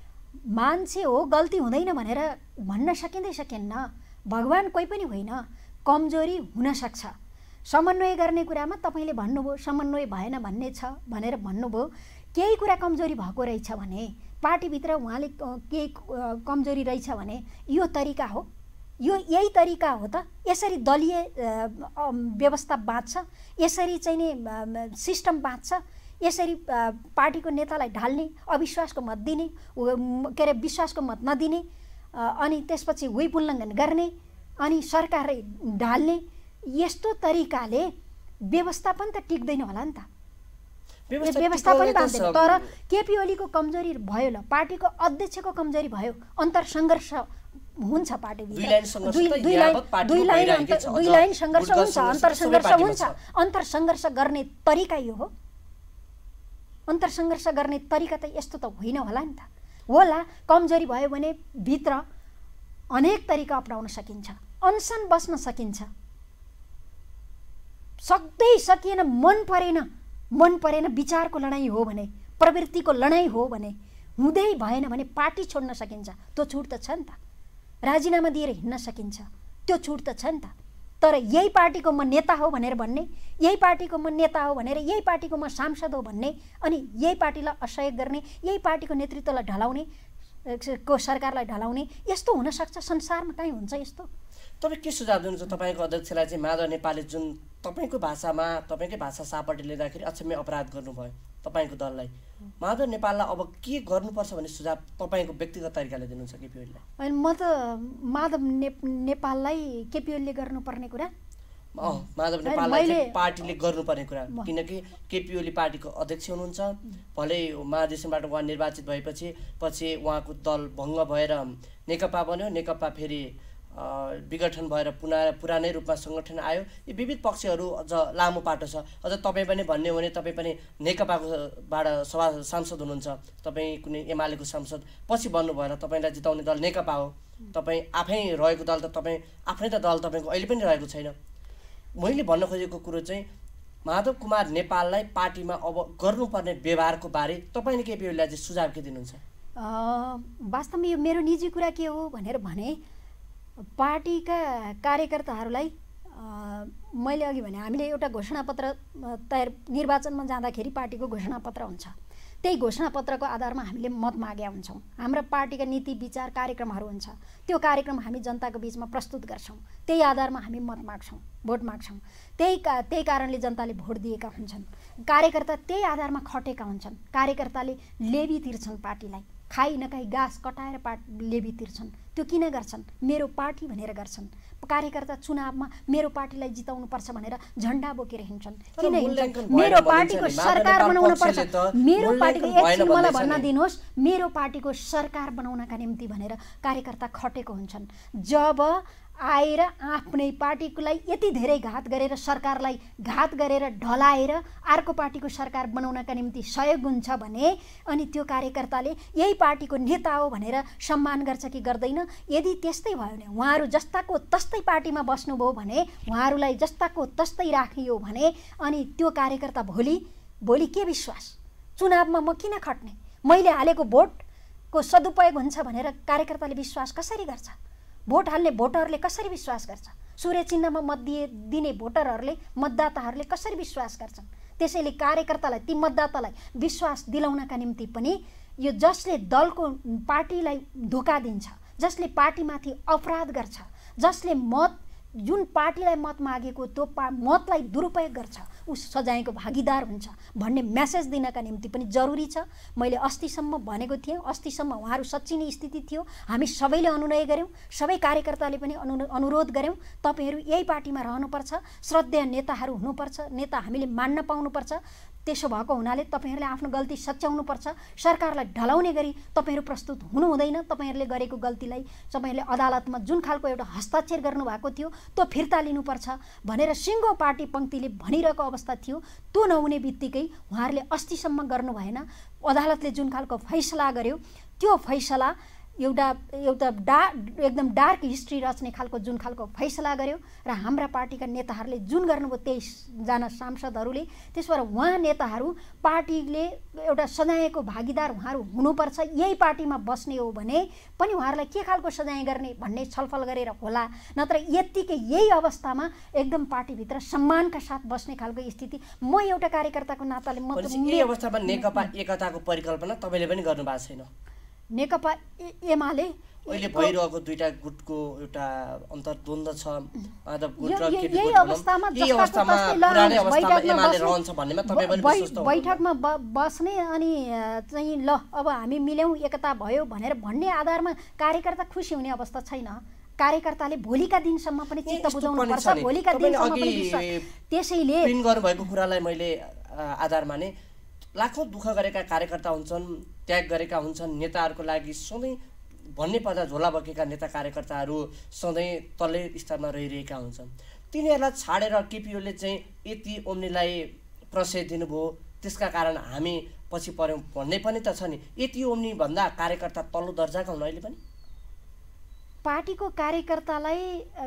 मान्छे हो, गल्ती हुँदैन भनेर भन्न सकिँदै सकिन्न। भगवान् कोही पनि होइन, कमजोरी हुनसक्छ। समन्वय गर्ने कुरामा तपाईँले भन्नुभयो समन्वय भएन भन्ने छ भनेर भन्नुभयो। केही कुरा कमजोरी भएको रहेछ भने, पार्टीभित्र उहाँले केही कमजोरी रहेछ भने यो तरिका हो, यो यही तरिका हो त? यसरी दलीय व्यवस्था बाँच्छ, यसरी चाहिँ नि सिस्टम बाँच्छ, यसरी पार्टीको नेतालाई ढाल्ने, अविश्वासको मत दिने, के अरे विश्वासको मत नदिने, अनि त्यसपछि व्हिप उल्लङ्घन गर्ने, अनि सरकारै ढाल्ने, यस्तो तरिकाले व्यवस्थापन त टिक्दैन होला नि त। व्यवस्थापन बाँच्दैन। तर केपी ओलीको कमजोरी भयो, ल पार्टीको अध्यक्षको कमजोरी भयो, अन्तरसङ्घर्ष हुन्छ, पार्टीभित्र दुई लाइन सङ्घर्ष हुन्छ, अन्तरसङ्घर्ष हुन्छ। अन्तरसङ्घर्ष गर्ने तरिका यो हो? अन्तरसङ्घर्ष गर्ने तरिका त यस्तो त होइन होला नि त। होला कमजोरी भयो भने भित्र अनेक तरिका अपनाउन सकिन्छ, अनसन बस्न सकिन्छ। सक्दै सकिएन, मन परेन विचारको लडाइँ हो भने, प्रवृत्तिको लडाइँ हो भने, हुँदै भएन भने पार्टी छोड्न सकिन्छ। त्यो छुट त छ नि त। राजीनामा दिएर हिँड्न सकिन्छ, त्यो छुट त छ नि त। तर यही पार्टीको म नेता हो भनेर भन्ने, यही पार्टीको म नेता हो भनेर यही पार्टीको म सांसद हो भन्ने, अनि यही पार्टीलाई असहयोग गर्ने, यही पार्टीको नेतृत्वलाई ढलाउने, को सरकारलाई ढलाउने, यस्तो हुनसक्छ? संसारमा कहीँ हुन्छ यस्तो? तपाईँ के सुझाव दिनुहुन्छ तपाईँको अध्यक्षलाई चाहिँ? माधव नेपालले जुन तपाईँको भाषामा, तपाईँकै भाषा सापट्टि लिँदाखेरि अक्षम्य अपराध गर्नुभयो तपाईँको दललाई, माधव नेपाललाई अब के गर्नुपर्छ भन्ने सुझाव तपाईँको व्यक्तिगत तरिकाले दिनुहुन्छ केपी ओलीलाई? म त माधव नेपाललाई केपी ओलीले गर्नुपर्ने कुरा माधव नेपाललाई चाहिँ पार्टीले गर्नुपर्ने कुरा, किनकि केपी ओली पार्टीको अध्यक्ष हुनुहुन्छ। भलै महाधिवेशनबाट उहाँ निर्वाचित भएपछि उहाँको दल भङ्ग भएर नेकपा बन्यो, नेकपा फेरि विघटन भएर पुरानै रूपमा सङ्गठन आयो। यी विविध पक्षहरू अझ लामो पाटो छ। अझ तपाईँ पनि भन्ने हो भने तपाईँ पनि नेकपाबाट सांसद हुनुहुन्छ, तपाईँ कुनै एमालेको सांसद पछि बन्नु भएर तपाईँलाई जिताउने दल नेकपा हो। तपाईँ आफै रहेको दल त आफ्नै त दल तपाईँको अहिले पनि रहेको छैन। मैले भन्न खोजेको कुरो चाहिँ माधव कुमार नेपाललाई पार्टीमा अब गर्नुपर्ने व्यवहारको बारे तपाईँले केपी ओलीलाई चाहिँ सुझाव के दिनुहुन्छ? वास्तवमा यो मेरो निजी कुरा के हो भनेर भने पार्टीका कार्यकर्ताहरूलाई मैले अघि भने हामीले एउटा घोषणापत्र तयार निर्वाचनमा जाँदाखेरि पार्टीको घोषणापत्र हुन्छ। त्यही घोषणापत्रको आधारमा हामीले मत मागेका हुन्छौँ। हाम्रा पार्टीका नीति विचार कार्यक्रमहरू हुन्छ, त्यो कार्यक्रम हामी जनताको बिचमा प्रस्तुत गर्छौँ। त्यही आधारमा हामी मत माग्छौँ, भोट माग्छौँ। त्यही कारणले जनताले भोट दिएका हुन्छन्। कार्यकर्ता त्यही आधारमा खटेका हुन्छन्। कार्यकर्ताले लेबी तिर्छन्, पार्टीलाई खाइ नखाइ घाँस कटाएर लेबी तिर्छन्। त्यो किन गर्छन्? मेरो पार्टी भनेर गर्छन्। कार्यकर्ता चुनावमा मेरो पार्टीलाई जिताउनुपर्छ भनेर झन्डा बोकेर हिँड्छन्। किन हिँड्छन्? मेरो पार्टीको सरकार बनाउनु पर्छ, मेरो पार्टीको एकछिन मलाई भन्न दिनुहोस्, मेरो पार्टीको सरकार बनाउनका निम्ति भनेर कार्यकर्ता खटेको हुन्छन्। जब आएर आफ्नै पार्टीलाई यति धेरै घात गरेर सरकारलाई घात गरेर ढलाएर अर्को पार्टीको सरकार बनाउनका निम्ति सहयोग हुन्छ भने अनि त्यो कार्यकर्ताले यही पार्टीको नेता हो भनेर सम्मान गर्छ कि गर्दैन? यदि त्यस्तै भयो भने उहाँहरू जस्ताको तस्तै पार्टीमा बस्नुभयो भने, उहाँहरूलाई जस्ताको तस्तै राखियो भने अनि त्यो कार्यकर्ता भोलि के विश्वास? चुनावमा म किन खट्ने? मैले हालेको भोटको सदुपयोग हुन्छ भनेर कार्यकर्ताले विश्वास कसरी गर्छ? भोट हाल्ने भोटरहरूले कसरी विश्वास गर्छ? सूर्य चिन्हमा मत दिने भोटरहरूले, मतदाताहरूले कसरी विश्वास गर्छन्? त्यसैले कार्यकर्तालाई, ती मतदातालाई विश्वास दिलाउनका निम्ति पनि यो जसले दलको पार्टीलाई धोका दिन्छ, जसले पार्टीमाथि अपराध गर्छ, जसले जुन पार्टीलाई मत मागेको त्यो मतलाई दुरुपयोग गर्छ, ऊ सजायको भागीदार हुन्छ भन्ने मेसेज दिनका निम्ति पनि जरुरी छ। मैले अस्तिसम्म भनेको थिएँ, अस्तिसम्म उहाँहरू सच्चिने स्थिति थियो। हामी सबैले अनुनय गऱ्यौँ, सबै कार्यकर्ताले पनि अनुरोध गऱ्यौँ, तपाईँहरू यही पार्टीमा रहनुपर्छ, श्रद्धेय नेताहरू हुनुपर्छ, नेता हामीले मान्न पाउनुपर्छ। त्यसो भएको हुनाले तपाईँहरूले आफ्नो गल्ती सच्याउनुपर्छ। सरकारलाई ढलाउने गरी तपाईँहरू प्रस्तुत हुनु हुँदैन। तपाईँहरूले गरेको गल्तीलाई तपाईँहरूले अदालतमा जुन खालको एउटा हस्ताक्षर गर्नुभएको थियो त्यो फिर्ता लिनुपर्छ भनेर सिङ्गो पार्टी पङ्क्तिले भनिरहेको अवस्था थियो। त्यो नहुने बित्तिकै उहाँहरूले अस्तिसम्म गर्नु भएन। अदालतले जुन खालको फैसला गर्यो त्यो फैसला एकदम डार्क हिस्ट्री रच्ने खालको जुन खालको फैसला गर्यो र हाम्रा पार्टीका नेताहरूले जुन गर्नुभयो 23 जना सांसदहरूले, त्यसबाट उहाँ नेताहरू पार्टीले एउटा सजायको भागीदार उहाँहरू हुनुपर्छ, यही पार्टीमा बस्ने हो भने पनि उहाँहरूलाई के खालको सजाय गर्ने भन्ने छलफल गरेर होला, नत्र यत्तिकै यही अवस्थामा एकदम पार्टीभित्र सम्मानका साथ बस्ने खालको स्थिति म एउटा कार्यकर्ताको नाताले यही अवस्थामा नेकपा एकताको परिकल्पना तपाईँले पनि गर्नुभएको छैन। नेकपा एमाले अहिले भइरहेको दुईटा गुटको एउटा अन्तर्द्वन्द्व छ। माधव गुट र केपी यही गुट अवस्थामा पुरानै अवस्थामा एमाले रहन्छ भन्नेमा तपाईँ पनि विश्वास गर्नुहुन्छ? बैठकमा बस्ने अनि चाहिँ ल अब हामी मिल्यौँ एकता भयो भनेर भन्ने आधारमा कार्यकर्ता खुसी हुने अवस्था छैन। कार्यकर्ताले भोलिका दिनसम्म पनि चित्त बुझाउनु पर्छ, भोलिका दिनसम्म पनि विश्वास। त्यसैले प्रिन्ट गर्नुभएको कुरालाई मैले आधार माने। लाखौँ दुःख गरेका कार्यकर्ता हुन्छन्, त्याग गरेका हुन्छन्, नेताहरूको लागि सधैँ भन्ने पर्दा झोला बोकेका नेता कार्यकर्ताहरू सधैँ तल्लै स्तरमा रहिरहेका हुन्छन्। तिनीहरूलाई छाडेर केपी ओलीले चाहिँ यति ओम्नीलाई प्रशय दिनुभयो, त्यसका कारण हामी पछि पर्यौँ भन्ने पनि त छ नि। यति ओम्नी भन्दा कार्यकर्ता तल्लो दर्जाका हुन् अहिले पनि। पार्टीको कार्यकर्तालाई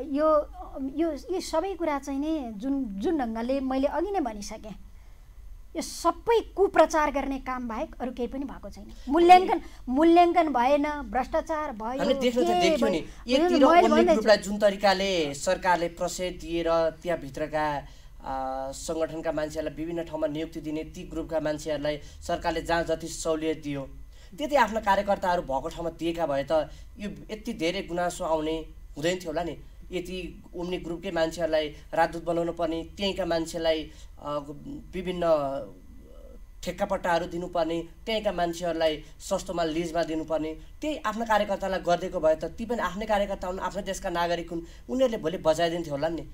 यो सबै कुरा चाहिँ नि जुन ढङ्गले मैले अघि नै भनिसकेँ, यो सबै कुप्रचार गर्ने काम बाहेक अरू केही पनि भएको छैन। मूल्याङ्कन भएन, भ्रष्टाचार भयो। हामीले देख्यौँ नि यति ग्रुपलाई जुन तरिकाले सरकारले प्रशय दिएर त्यहाँभित्रका सङ्गठनका मान्छेहरूलाई विभिन्न ठाउँमा नियुक्ति दिने, ती ग्रुपका मान्छेहरूलाई सरकारले जहाँ जति सहुलियत दियो त्यति आफ्ना कार्यकर्ताहरू भएको ठाउँमा दिएका भए त यो यति धेरै गुनासो आउने हुँदैन थियो होला नि। यति उम्नी ग्रुपकै मान्छेहरूलाई राजदूत बनाउनु पर्ने, त्यहीँका मान्छेलाई विभिन्न ठेक्कापट्टाहरू दिनुपर्ने, त्यहीँका मान्छेहरूलाई सस्तोमा लिजमा दिनुपर्ने, त्यही आफ्ना कार्यकर्तालाई गरिदिएको भए त ती पनि आफ्नै कार्यकर्ता हुन्, आफ्नै देशका नागरिक हुन्, उनीहरूले भोलि बजाइदिन्थ्यो होला नि।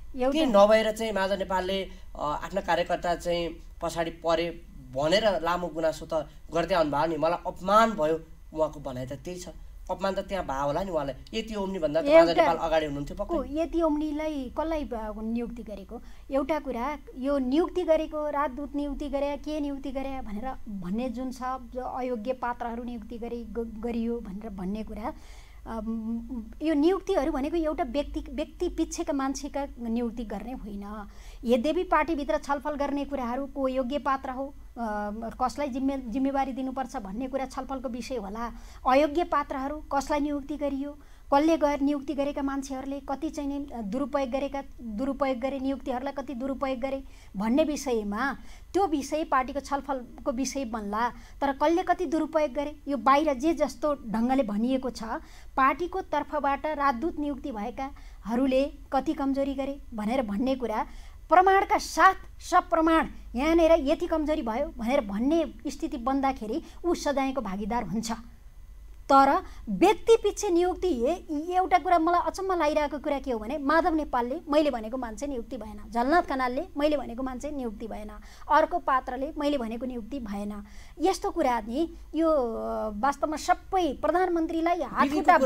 के नभएर चाहिँ माझा नेपालले आफ्ना कार्यकर्ता चाहिँ पछाडि परे भनेर लामो गुनासो त गर्दै आउनुभयो नि। मलाई अपमान भयो उहाँको भनाइ त त्यही छ। अपमान त त्यहाँ भयो होला नि उहाँलाई। यति ओम्नी भन्दा त माझा नेपाल अगाडि हुनुहुन्थ्यो पक्कै। यति ओम्नीलाई कसलाई नियुक्ति गरेको? एउटा कुरा यो नियुक्ति गरेको राजदूत नियुक्ति गरे के नियुक्ति गरे भनेर भन्ने जुन छ अयोग्य पात्रहरू नियुक्ति गरियो भनेर भन्ने कुरा, यो नियुक्तिहरू भनेको एउटा व्यक्ति पिच्छेका मान्छेका नियुक्ति गर्ने होइन। यद्यपि पार्टीभित्र छलफल गर्ने कुराहरू को योग्य पात्र हो, कसलाई जिम्मेवारी दिनुपर्छ भन्ने कुरा छलफलको विषय होला। अयोग्य पात्रहरू कसलाई नियुक्ति गरियो, कसले नियुक्ति गरेका मान्छेहरूले कति चाहिँ दुरुपयोग गरे, नियुक्तिहरूलाई कति दुरुपयोग गरे भन्ने विषयमा त्यो विषय पार्टीको छलफलको विषय बन्ला। तर कसले कति दुरुपयोग गरे यो बाहिर जे जस्तो ढङ्गले भनिएको छ, पार्टीको तर्फबाट राजदूत नियुक्ति भएकाहरूले कति कमजोरी गरे भनेर भन्ने कुरा प्रमाणका साथ सप्रमाण यहाँनिर यति कमजोरी भयो भनेर भन्ने स्थिति बन्दाखेरि ऊ सजायको भागीदार हुन्छ। तर व्यक्ति पिच्छे नियुक्ति एउटा कुरा मलाई अचम्म लागिरहेको कुरा के हो भने माधव नेपालले मैले भनेको मान्छे नियुक्ति भएन, झलनाथ खनालले मैले भनेको मान्छे नियुक्ति भएन, अर्को पात्रले मैले भनेको नियुक्ति भएन। यस्तो कुरा नि यो वास्तवमा सबै प्रधानमन्त्रीलाई हातखुट्टा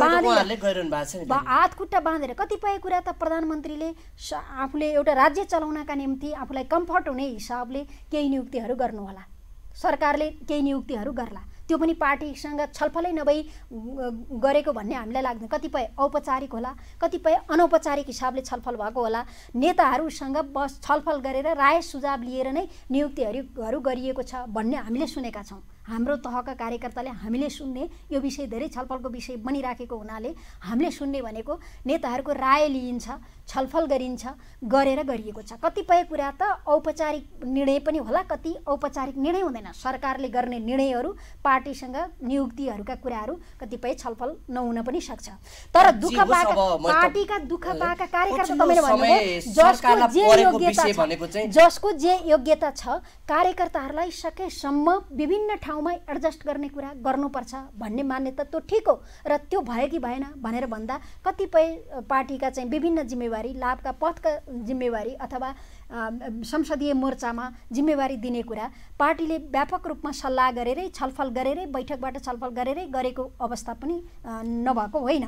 बाँधेर कतिपय कुरा त प्रधानमन्त्रीले आफूले एउटा राज्य चलाउनका निम्ति आफूलाई कम्फर्ट हुने हिसाबले केही नियुक्तिहरू गर्नु होला, सरकारले केही नियुक्तिहरू गर्ला, त्यो पनि पार्टीसँग छलफलै नभई गरेको भन्ने हामीलाई लाग्दैन। कतिपय औपचारिक होला, कतिपय अनौपचारिक हिसाबले छलफल भएको होला। नेताहरूसँग बस छलफल गरेर राय सुझाव लिएर नै नियुक्तिहरू गरिएको छ भन्ने हामीले सुनेका छौँ। हाम्रो तहका कार्यकर्ताले हामीले सुन्ने यो विषय धेरै छलफलको विषय बनिराखेको हुनाले हामीले सुन्ने भनेको नेताहरूको राय लिइन्छ, छलफल गरिन्छ, गरेर गरिएको छ। कतिपय कुरा त औपचारिक निर्णय पनि होला, कति औपचारिक निर्णय हुँदैन। सरकारले गर्ने निर्णयहरू पार्टीसँग नियुक्तिहरूका कुराहरू कतिपय छलफल नहुन पनि सक्छ। तर पार्टीका दुःख पाएका कार्यकर्ता तपाईँले भन्नुभयो जसको जे योग्यता छ कार्यकर्ताहरूलाई सकेसम्म विभिन्न ठाउँमा एडजस्ट गर्ने कुरा गर्नुपर्छ भन्ने मान्यता त्यो ठिक हो र त्यो भयो कि भएन भनेर भन्दा कतिपय पार्टीका चाहिँ विभिन्न जिम्मेवारी, लाभका पथका जिम्मेवारी अथवा संसदीय मोर्चामा जिम्मेवारी दिने कुरा पार्टीले व्यापक रूपमा सल्लाह गरेरै छलफल गरेरै बैठकबाट छलफल गरेरै गरेको अवस्था पनि नभएको होइन।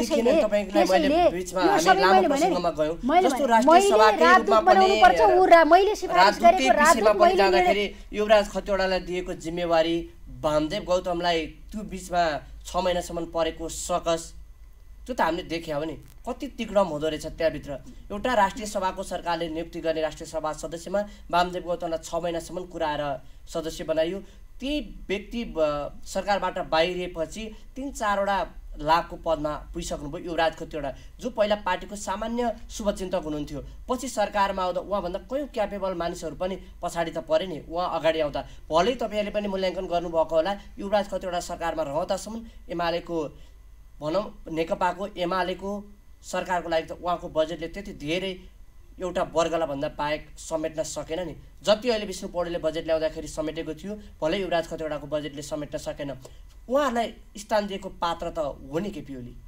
युवराज खतिवडालाई दिएको जिम्मेवारी वामदेव गौतमलाई त्यो बिचमा 6 महिनासम्म परेको सकस त्यो त हामीले देखे हो नि कति तिग्रम हुँदो रहेछ त्यहाँभित्र। एउटा राष्ट्रिय सभाको सरकारले नियुक्ति गर्ने राष्ट्रिय सभा सदस्यमा वामदेव गौतमलाई 6 महिनासम्म कुराएर सदस्य बनाइयो। ती व्यक्ति सरकारबाट बाहिरिएपछि 3-4 वटा लाभको पदमा पुगिसक्नुभयो युवराज खतिवडा, जो पहिला पार्टीको सामान्य शुभचिन्तक हुनुहुन्थ्यो। पछि सरकारमा आउँदा उहाँभन्दा कयौँ क्यापेबल मानिसहरू पनि पछाडि त परे नि। उहाँ अगाडि आउँदा भलै तपाईँहरूले पनि मूल्याङ्कन गर्नुभएको होला, युवराज खतिवडा सरकारमा रहँदासम्म एमालेको भनौँ नेकपाको एमालेको सरकारको लागि त उहाँको बजेटले त्यति धेरै एउटा वर्गलाई भन्दा बाहेक समेट्न सकेन नि। जति अहिले विष्णु पौडेलले बजेट ल्याउँदाखेरि समेटेको थियो भलै युवराज खतिवडाको बजेटले समेट्न सकेन। उहाँहरूलाई स्थान दिएको पात्र त हो नि केपी ओली।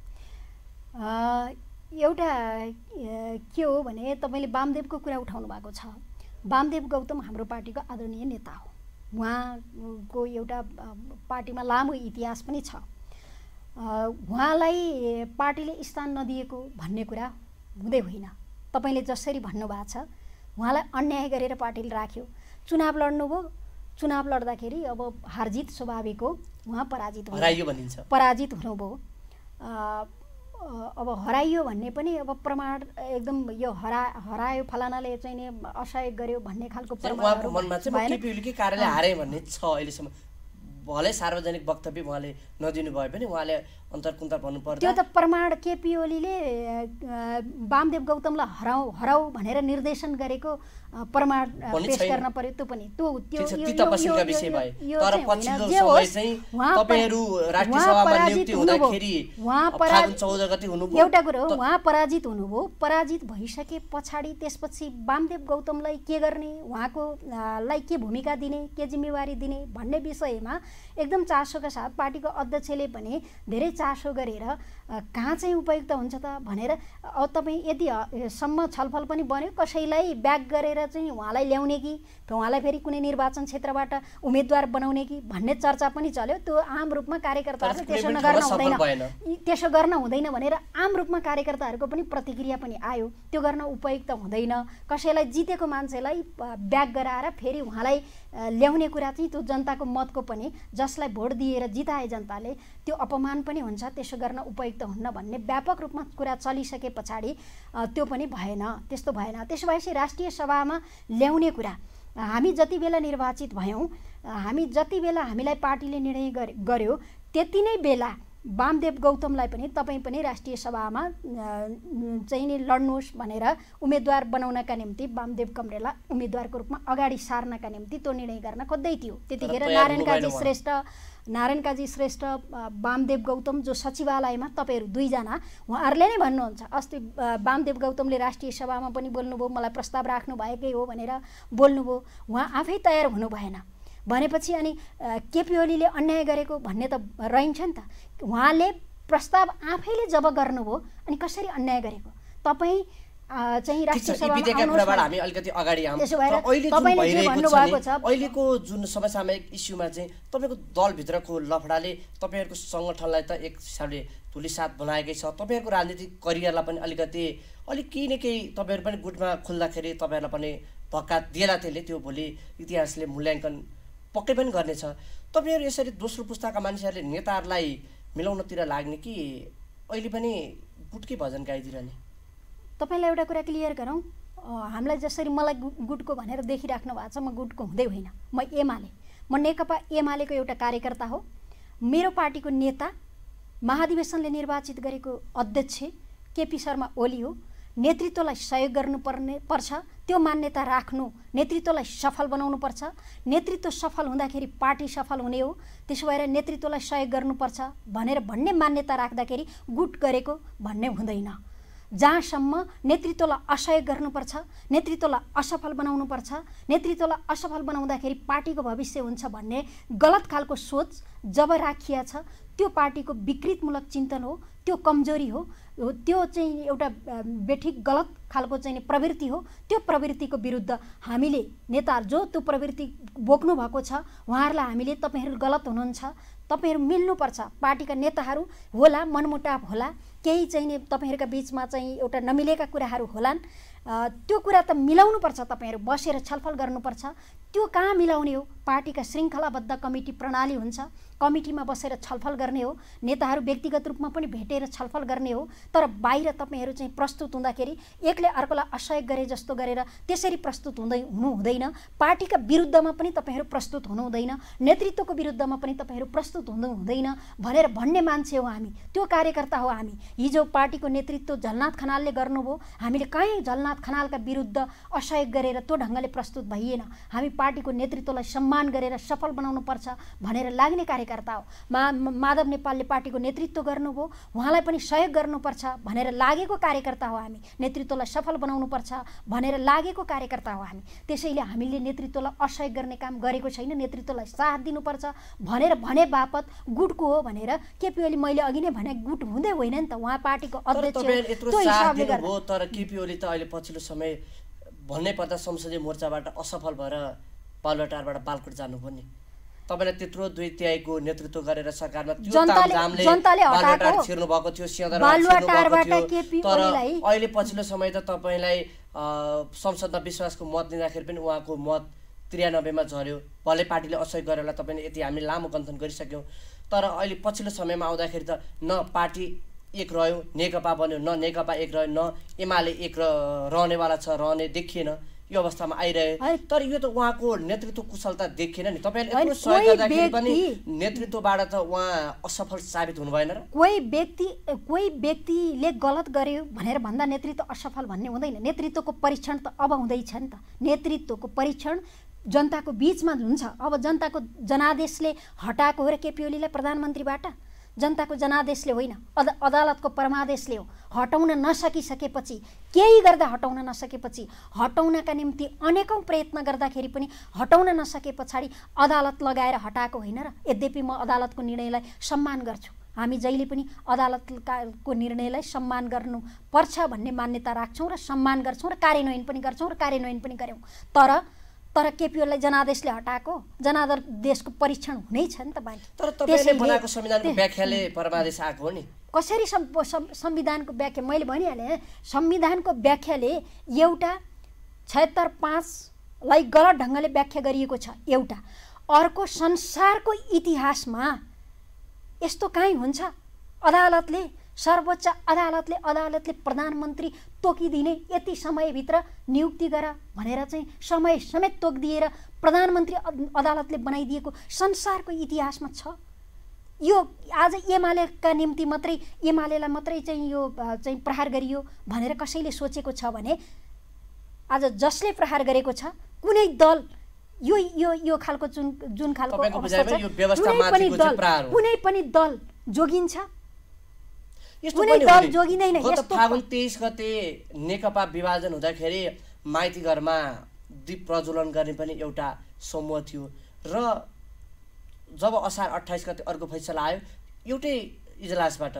एउटा के हो भने तपाईँले वामदेवको कुरा उठाउनु भएको छ। वामदेव गौतम हाम्रो पार्टीको आदरणीय नेता हो। उहाँको एउटा पार्टीमा लामो इतिहास पनि छ। उहाँलाई पार्टीले स्थान नदिएको भन्ने कुरा हुँदै होइन। तपाईँले जसरी भन्नुभएको छ उहाँलाई अन्याय गरेर पार्टीले राख्यो, चुनाव लड्नुभयो, चुनाव लड्दाखेरि अब हारजित स्वाभाविक हो, उहाँ पराजित हुनुभयो। अब हराइयो भन्ने पनि अब प्रमाण एकदम यो हरायो फलानाले चाहिँ नि असहयोग गर्यो भन्ने खालको प्रमाणहरु मनमा चाहिँ केपी ओलीकै कारणले हारे भन्ने छ अहिलेसम्म। भले सार्वजनिक वक्तव्य उहाँले नदिनु भए पनि उहाँले अन्तरकुन्तर भन्नुपर्दा त्यो त प्रमाण केपी ओलीले वामदेव गौतमलाई हराऊ भनेर निर्देशन गरेको प्रमाण पेश गर्न पर्यो। त्यो पनि तपस्याका विषय भए। तर पछिल्लो समय चाहिँ तपाईहरु राष्ट्रिय सभामा नियुक्ति हुँदाखेरि फागुन 14 गते हुनुभयो। एउटा कुरा हो, उहाँ पराजित हुनुभयो। पराजित भइसके पछाडी त्यसपछि वामदेव गौतमलाई के गर्ने, उहाँको लाई के भूमिका दिने, के जिम्मेवारी दिने भन्ने विषयमा एकदम चासोका साथ पार्टीको अध्यक्षले पनि धेरै चासो गरेर कहाँ चाहिँ उपयुक्त हुन्छ त भनेर तपाईँ यदि सम्म छलफल पनि बन्यो कसैलाई ब्याक गरेर चाहिँ उहाँलाई ल्याउने कि उहाँलाई फेरि कुनै निर्वाचन क्षेत्रबाट उम्मेदवार बनाउने कि भन्ने चर्चा पनि चल्यो। त्यो आम रूपमा कार्यकर्ताहरूले त्यसो गर्न हुँदैन भनेर आम रूपमा कार्यकर्ताहरूको पनि प्रतिक्रिया पनि आयो। त्यो गर्न उपयुक्त हुँदैन, कसैलाई जितेको मान्छेलाई ब्याक गराएर फेरि उहाँलाई ल्याउने कुरा चाहिँ त्यो जनताको मतको पनि जसलाई भोट दिएर जिताए जनताले त्यो अपमान पनि हुन्छ, त्यसो गर्न उपयुक्त हुन्न भन्ने व्यापक रूपमा कुरा चलिसके पछाडि त्यो पनि भएन, त्यस्तो भएन। त्यसो भएपछि राष्ट्रिय सभामा ल्याउने कुरा हामी जति बेला निर्वाचित भयौँ, हामी जति बेला हामीलाई पार्टीले निर्णय गर्यो त्यति नै बेला वामदेव गौतमलाई पनि तपाईँ पनि राष्ट्रिय सभामा चाहिँ नि लड्नुहोस् भनेर उम्मेदवार बनाउनका निम्ति वामदेव कमरेला उम्मेदवारको रूपमा अगाडि सार्नका निम्ति त्यो निर्णय गर्न खोज्दै थियो। त्यतिखेर नारायण काजी श्रेष्ठ वामदेव गौतम जो सचिवालयमा तपाईँहरू दुईजना उहाँहरूले नै भन्नुहुन्छ, अस्ति वामदेव गौतमले राष्ट्रिय सभामा पनि बोल्नुभयो, मलाई प्रस्ताव राख्नु भएकै हो भनेर बोल्नुभयो, उहाँ आफै तयार हुनु भएन भनेपछि अनि केपी ओलीले अन्याय गरेको भन्ने त रहन्छ नि त। उहाँले प्रस्ताव आफैले जब गर्नुभयो अनि कसरी अन्याय गरेको तपाईँ चाहिँ राष्ट्रिय सभामा हामी अलिकति अगाडि अहिलेको जुन समसामयिक इस्युमा चाहिँ तपाईँको दलभित्रको लफडाले तपाईँहरूको सङ्गठनलाई त एक हिसाबले धुलिसात बनाएकै छ, तपाईँहरूको राजनीतिक करियरलाई पनि अलिक केही न केही तपाईँहरू पनि गुटमा खुल्दाखेरि तपाईँहरूलाई पनि धक्का दिएला त्यसले, त्यो भोलि इतिहासले मूल्याङ्कन पक्कै पनि गर्नेछ। तपाईँहरू यसरी दोस्रो पुस्ताका मान्छेहरूले नेताहरूलाई मिलाउनतिर लाग्ने कि अहिले पनि गुटकै भजन गाइदिरहने? तपाईँलाई एउटा कुरा क्लियर गरौँ, हामीलाई जसरी मलाई गुटको भनेर देखिराख्नु भएको छ, म गुटको हुँदै होइन, म नेकपा एमालेको एउटा कार्यकर्ता हो। मेरो पार्टीको नेता महाधिवेशनले निर्वाचित गरेको अध्यक्ष केपी शर्मा ओली हो। नेतृत्वलाई सहयोग गर्नुपर्छ, त्यो मान्यता राख्नु, नेतृत्वलाई सफल बनाउनुपर्छ। नेतृत्व सफल हुँदाखेरि पार्टी सफल हुने हो, त्यसो भएर नेतृत्वलाई सहयोग गर्नुपर्छ भन्ने मान्यता राख्दाखेरि गुट गरेको भन्ने हुँदैन। जहाँसम्म नेतृत्वलाई असहयोग गर्नुपर्छ, नेतृत्वलाई असफल बनाउनुपर्छ, नेतृत्वलाई असफल बनाउँदाखेरि पार्टीको भविष्य हुन्छ भन्ने गलत खालको सोच जब राखिया छ, त्यो पार्टीको विकृतमूलक चिन्तन हो, त्यो कमजोरी हो, त्यो चाहिँ एउटा बेठिक गलत खालको चाहिँ प्रवृत्ति हो। त्यो प्रवृत्तिको विरुद्ध हामीले नेताहरू जो त्यो प्रवृत्ति बोक्नु भएको छ उहाँहरूलाई हामीले तपाईँहरू गलत हुनुहुन्छ, तपाईँहरू मिल्नुपर्छ, पार्टीका नेताहरू होला, मनमुटाव होला, केही चाहिँ तपाईँहरूका बिचमा चाहिँ एउटा नमिलेका कुराहरू होलान्, त्यो कुरा त मिलाउनुपर्छ, तपाईँहरू बसेर छलफल गर्नुपर्छ। त्यो कहाँ मिलाउने हो? पार्टीका श्रृङ्खलाबद्ध कमिटी प्रणाली हुन्छ, कमिटीमा बसेर छलफल गर्ने हो, नेताहरू व्यक्तिगत रूपमा पनि भेटेर छलफल गर्ने हो। तर बाहिर तपाईँहरू चाहिँ प्रस्तुत हुँदाखेरि एकले अर्कोलाई असहयोग गरे जस्तो गरेर त्यसरी प्रस्तुत हुनु हुँदैन। पार्टीका विरुद्धमा पनि तपाईँहरू प्रस्तुत हुनु हुँदैन, नेतृत्वको विरुद्धमा पनि तपाईँहरू प्रस्तुत हुनु हुँदैन भनेर भन्ने मान्छे हो हामी, त्यो कार्यकर्ता हो हामी। हिजो पार्टीको नेतृत्व झलनाथ खनालले गर्नुभयो, हामीले कहीँ झलनाथ खनालका विरुद्ध असहयोग गरेर त्यो ढङ्गले प्रस्तुत भइएन। हामी पार्टीको नेतृत्वलाई सम्मान गरेर सफल बनाउनुपर्छ भनेर लाग्ने कार्यकर्ता हो। माधव नेपालले पार्टीको नेतृत्व गर्नुभयो, उहाँलाई पनि सहयोग गर्नुपर्छ भनेर लागेको कार्यकर्ता हो हामी। नेतृत्वलाई सफल बनाउनुपर्छ भनेर लागेको कार्यकर्ता हो हामी। त्यसैले हामीले नेतृत्वलाई असहयोग गर्ने काम गरेको छैन, नेतृत्वलाई साथ दिनुपर्छ भने बापत गुटको हो भनेर केपी ओली मैले अघि नै भने गुट हुँदै होइन नि त, उहाँ पार्टीको अध्यक्ष हो। त्यो हिसाबले गर्दा तर केपी ओली त अहिले पछिल्लो समय भन्नै पर्दा संसदीय मोर्चाबाट असफल भएर बालुवाटारबाट बालकोट जानुभयो नि। तपाईँलाई त्यत्रो 2/3 नेतृत्व गरेर सरकारमा त्यो तामझामले बालुवाटार छिर्नु भएको थियो, सिंहदरबार छिर्नु भएको थियो, तर अहिले पछिल्लो समय त तपाईँलाई संसदमा विश्वासको मत दिँदाखेरि पनि उहाँको मत 93 मा झर्यो। भले पार्टीले असहयोग गरेर तपाईँले यति हामी लामो गन्थन गरिसक्यौँ, तर अहिले पछिल्लो समयमा आउँदाखेरि त न पार्टी एक रह्यो, नेकपा बन्यो, न नेकपा एक रह्यो, न एमाले एक रहनेवाला छ, रहने देखिएन, यो अवस्थामा आइरह्यो। तर यो त उहाँको नेतृत्व कुशलता देखिएन नि। तपाईँले यत्रो सहयोग गर्दाखेरि पनि नेतृत्वबाट त उहाँ असफल साबित हुनु भएन र? कोही व्यक्तिले गलत गर्यो भनेर भन्दा नेतृत्व असफल भन्ने हुँदैन। नेतृत्वको परीक्षण त अब हुँदैछ नि त। नेतृत्वको परीक्षण जनताको बीचमा हुन्छ। अब जनताको जनादेशले हटाएको हो र केपी ओलीलाई प्रधानमन्त्रीबाट, जनताको जनादेशले होइन, अदालतको परमादेशले हो। हटाउन नसकिसकेपछि, केही गर्दा हटाउन नसकेपछि, हटाउनका निम्ति अनेकौँ प्रयत्न गर्दाखेरि पनि हटाउन नसके पछाडि अदालत लगाएर हटाएको होइन र। यद्यपि म अदालतको निर्णयलाई सम्मान गर्छु, हामी जहिले पनि अदालतको निर्णयलाई सम्मान गर्नुपर्छ भन्ने मान्यता राख्छौँ र सम्मान गर्छौँ र कार्यान्वयन पनि गर्छौँ र कार्यान्वयन पनि गऱ्यौँ। तर केपीओलाई जनादेशले हटाएको, जनादेशको परीक्षण हुनै छ नि त बाँकी। तर तपाईले बनाएको संविधानको व्याख्याले परमादेश आएको हो नि। कसरी संविधानको व्याख्या? मैले भनिहालेँ, संविधानको व्याख्याले एउटा 76(5) लाई गलत ढङ्गले व्याख्या गरिएको छ एउटा। अर्को, संसारको इतिहासमा यस्तो काहीँ हुन्छ? सर्वोच्च अदालतले प्रधानमन्त्री तोकिदिने, यति समयभित्र नियुक्ति गर भनेर चाहिँ समय समेत तोकिदिएर प्रधानमन्त्री अदालतले बनाइदिएको संसारको इतिहासमा छ? यो आज एमालेका निम्ति मात्रै, एमालेलाई मात्रै चाहिँ यो चाहिँ प्रहार गरियो भनेर कसैले सोचेको छ भने, आज जसले प्रहार गरेको छ कुनै दल, यो खालको जुन खालको अवस्था छ, कुनै पनि दल जोगिन्छ? कुनै दल जोगिँदैन। यस्तो फागुन 23 गते नेकपा विभाजन हुँदाखेरि माइती घरमा दीप प्रज्वलन गर्ने पनि एउटा समूह थियो र जब असार 28 गते अर्को फैसला आयो एउटै इजलासबाट,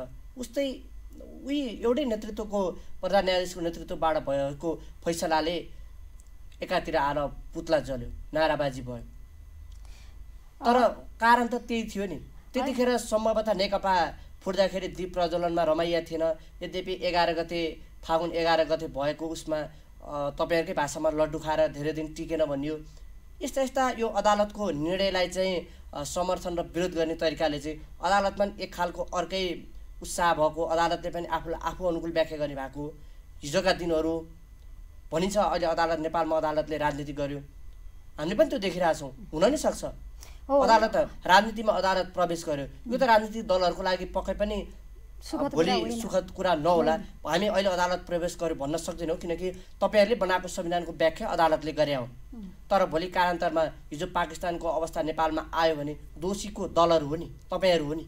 एउटै नेतृत्वको, प्रधान न्यायाधीशको नेतृत्वबाट भएको फैसलाले एकातिर आएर पुतला जल्यो, नाराबाजी भयो। तर कारण त त्यही थियो नि। त्यतिखेर सम्भवतः नेकपा फुट्दाखेरि दीप प्रज्वलनमा रमाइया थिएन। यद्यपि 11 गते, फागुन 11 गते भएको उसमा तपाईँहरूकै भाषामा लड्डु खाएर धेरै दिन टिकेन भनियो। यस्ता यो अदालतको निर्णयलाई चाहिँ समर्थन र विरोध गर्ने तरिकाले चाहिँ अदालतमा एक खालको अर्कै उत्साह भएको, अदालतले पनि आफू अनुकूल व्याख्या गर्ने भएको। हिजोका दिनहरू भनिन्छ अहिले नेपालमा अदालतले राजनीति गर्यो, हामीले पनि त्यो देखिरहेछौँ। हुन नै सक्छ, राजनीतिमा अदालत प्रवेश गर्यो, यो त राजनीतिक दलहरूको लागि पक्कै पनि भोलि सुखद कुरा नहोला। हामी अहिले अदालत प्रवेश गर्यो भन्न सक्दैनौँ, किनकि तपाईँहरूले बनाएको संविधानको व्याख्या अदालतले गरे हो। तर भोलि कालान्तरमा हिजो पाकिस्तानको अवस्था नेपालमा आयो भने दोषीको दलहरू हो नि, तपाईँहरू हो नि।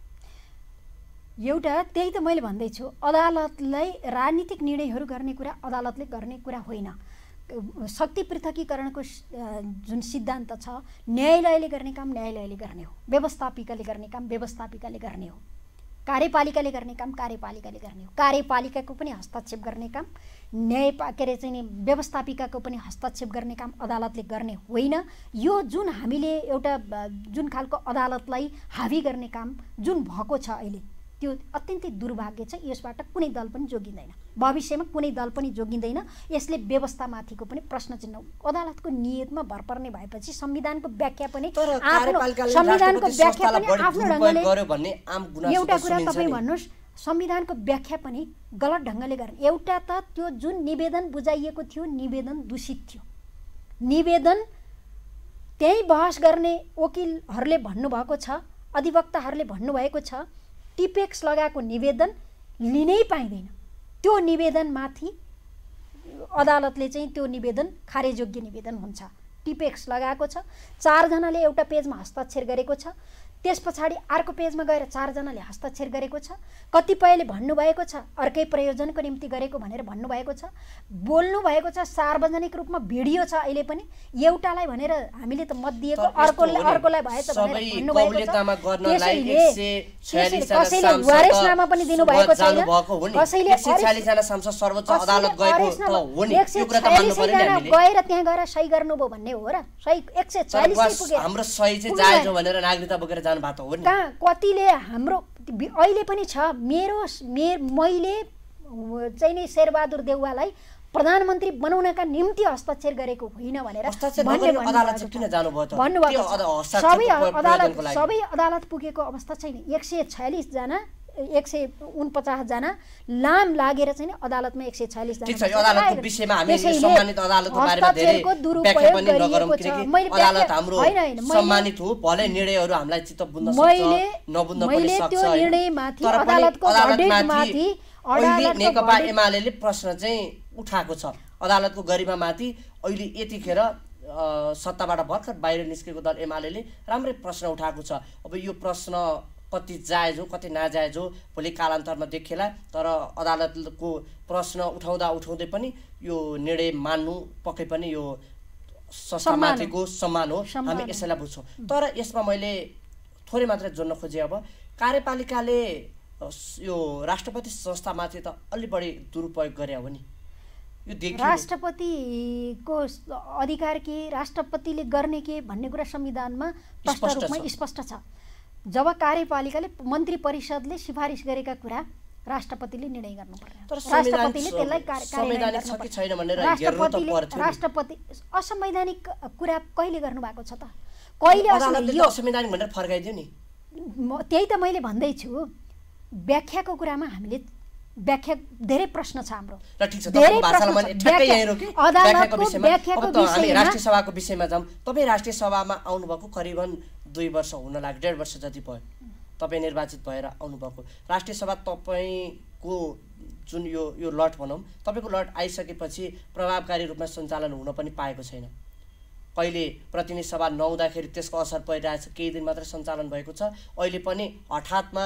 एउटा त्यही त मैले भन्दैछु, अदालतलाई राजनीतिक निर्णयहरू गर्ने कुरा अदालतले गर्ने कुरा होइन। शक्ति पृथकीकरणको जुन सिद्धान्त छ, न्यायालयले गर्ने काम न्यायालयले गर्ने हो, व्यवस्थापिकाले गर्ने काम व्यवस्थापिकाले गर्ने हो, कार्यपालिकाले गर्ने काम कार्यपालिकाले गर्ने हो। कार्यपालिकाको पनि हस्तक्षेप गर्ने काम व्यवस्थापिकाको पनि हस्तक्षेप गर्ने काम अदालतले गर्ने होइन। यो जुन हामीले एउटा जुन खालको अदालतलाई हावी गर्ने काम जुन भएको छ अहिले, त्यो अत्यन्तै दुर्भाग्य छ। यसबाट कुनै दल पनि जोगिँदैन, भविष्यमा कुनै दल पनि जोगिँदैन। यसले व्यवस्थामाथिको पनि प्रश्न चिन्ह, अदालतको नियतमा भर पर्ने भएपछि संविधानको व्याख्या पनि आफ्नो ढङ्गले एउटा कुरा तपाईँ भन्नुहोस्, संविधानको व्याख्या पनि गलत ढङ्गले गर्ने। एउटा त त्यो जुन निवेदन बुझाइएको थियो, निवेदन दूषित थियो। निवेदन त्यही बहस गर्ने वकिलहरूले भन्नुभएको छ, अधिवक्ताहरूले भन्नुभएको छ, टिपेक्स लगाएको निवेदन लिनै पाइँदैन। त्यो निवेदनमाथि अदालतले चाहिँ त्यो निवेदन खारेजयोग्य निवेदन हुन्छ। टिपेक्स लगाएको छ, 4 जनाले एउटा पेजमा हस्ताक्षर गरेको छ, त्यस पछाडि अर्को पेजमा गएर 4 जनाले हस्ताक्षर गरेको छ, कतिपयले भन्नुभएको छ अर्कै प्रयोजनको निम्ति गरेको भनेर भन्नुभएको छ, बोल्नु भएको छ, सार्वजनिक रूपमा भिडियो छ। अहिले पनि एउटालाई भनेर हामीले त मत दिएको, अर्कोलाई भएछ भनेर भन्नुभएको छ। कसैले वारेसनामा पनि दिनुभएको छैन, कसैले 146 जना सांसद सर्वोच्च अदालत गएको त हो नि, यो कुरा त मान्नु पर्यो नि। हामीले गएर त्यहाँ गएर सही गर्नुभयो भन्ने हो र? सही 146 पुगे, हाम्रो सही चाहिँ जायज हो भनेर नागरिकता बोकेर जानु भएको हो नि। कहाँ कतिले हाम्रो अहिले पनि छ। मैले चाहिँ नि शेरबहादुर देउवालाई प्रधानमन्त्री बनाउनका निम्ति हस्ताक्षर गरेको होइन भनेर सबै अदालत पुगेको अवस्था छैन। 146 जना 149 जना लाम लागेर चाहिँ अदालतमा 146 जना अदालतको विषयमा हामी सम्मानित अदालतको बारेमा धेरै व्याख्या पनि नगरौँ, किनकि अदालत हाम्रो सम्मानित हो। भले निर्णयहरू हामीलाई चित्त बुझ्न सक्छ, नबुझ्न पनि सक्छ, तर पनि अदालतमाथि अहिले नेकपा एमालेले प्रश्न चाहिँ उठाएको छ। अदालतको गरिमामाथि अहिले यतिखेर सत्ताबाट भर्खर बाहिर निस्केको दल एमालेले राम्रै प्रश्न उठाएको छ। अब यो प्रश्न कति जायज हो कति नाजायज हो भोलि कालान्तरमा देखिएला, तर अदालतको प्रश्न उठाउँदै पनि यो निर्णय मान्नु पक्कै पनि यो संस्थामाथिको सम्मान हो, हामी यसैलाई बुझ्छौँ। तर यसमा मैले थोरै मात्रै जोड्न खोजेँ, अब कार्यपालिकाले यो राष्ट्रपति संस्थामाथि त अलि बढी दुरुपयोग गरे हो नि। यो देखियो राष्ट्रपतिको अधिकार के, राष्ट्रपतिले गर्ने के भन्ने कुरा संविधानमा स्पष्ट रूपमा स्पष्ट छ। जब कार्यपालिकाले मन्त्री परिषदले सिफारिस गरेका कुरा राष्ट्रपतिले निर्णय गर्नुपर्छ, राष्ट्रपतिले त्यसलाई कार्यान्वयन गर्नुपर्छ। राष्ट्रपति असंवैधानिक कुरा कहिले गर्नुभएको छ त? कहिले असंवैधानिक भनेर फर्काइदियो नि। त्यही त मैले भन्दैछु, व्याख्याको कुरामा हामीले व्याख्या धेरै प्रश्न छ हाम्रो। र ठिक छ, तपाईको भाषालाई मैले ठ्याक्कै यही रोके व्याख्याको विषयमा। अब त हामी राष्ट्रिय सभाको विषयमा जाउँ। तपाईँ राष्ट्रिय सभामा आउनुभएको करिबन 2 वर्ष हुन लाग्यो, 1.5 वर्ष जति भयो तपाईँ निर्वाचित भएर आउनुभएको। राष्ट्रिय सभा तपाईँको जुन यो लट भनौँ, तपाईँको लट आइसकेपछि प्रभावकारी रूपमा सञ्चालन हुन पनि पाएको छैन। कहिले प्रतिनिधि सभा नहुँदाखेरि त्यसको असर परिरहेछ, केही दिन मात्रै सञ्चालन भएको छ। अहिले पनि हठातमा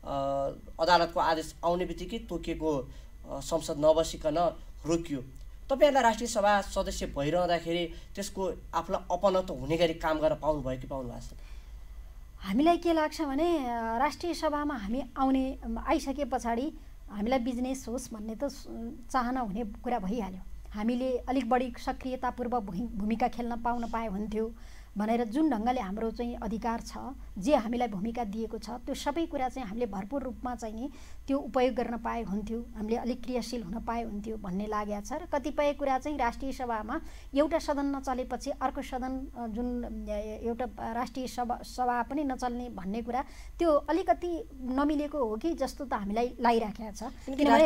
अदालतको आदेश आउने बित्तिकै तोकिएको संसद नबसिकन रोकियो। तपाईँहरूलाई राष्ट्रिय सभा सदस्य भइरहँदाखेरि त्यसको आफूलाई अपनत्व हुने गरी काम गर्न पाउनुभयो कि पाउनु भएको छ? हामीलाई के लाग्छ भने राष्ट्रिय सभामा हामी आइसके पछाडि हामीलाई बिजनेस होस् भन्ने त चाहना हुने कुरा भइहाल्यो। हामीले अलिक बढी सक्रियतापूर्वक भूमिका खेल्न पाए हुन्थ्यो भनेर जुन ढङ्गले हाम्रो चाहिँ अधिकार छ, जे हामीलाई भूमिका दिएको छ, त्यो सबै कुरा चाहिँ हामीले भरपूर रूपमा चाहिँ नि त्यो उपयोग गर्न पाए हुन्थ्यो, हामीले अलिक क्रियाशील हुन पाए हुन्थ्यो भन्ने लागेको छ। र कतिपय कुरा चाहिँ राष्ट्रिय सभामा एउटा सदन नचलेपछि अर्को सदन जुन एउटा राष्ट्रिय सभा पनि नचल्ने भन्ने कुरा त्यो अलिकति नमिलेको हो कि जस्तो त हामीलाई लागिराखेको छ। किनभने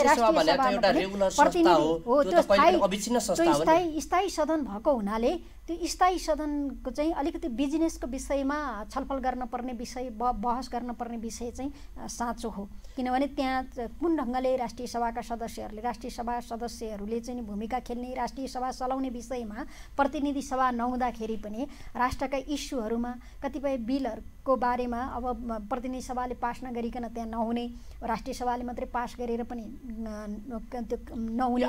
स्थायी सदन भएको हुनाले त्यो स्थायी सदनको चाहिँ अलिकति बिजनेसको विषयमा छलफल गर्नुपर्ने विषय, बहस गर्नुपर्ने विषय चाहिँ साँचो हो। किनभने त्यहाँ कुन ढङ्गले राष्ट्रिय सभाका सदस्यहरूले चाहिँ भूमिका खेल्ने, राष्ट्रिय सभा चलाउने विषयमा प्रतिनिधि सभा नहुँदाखेरि पनि राष्ट्रका इस्युहरूमा कतिपय बिलहरूको बारेमा अब प्रतिनिधि सभाले पास नगरिकन त्यहाँ नहुने, राष्ट्रिय सभाले मात्रै पास गरेर पनि त्यो नहुने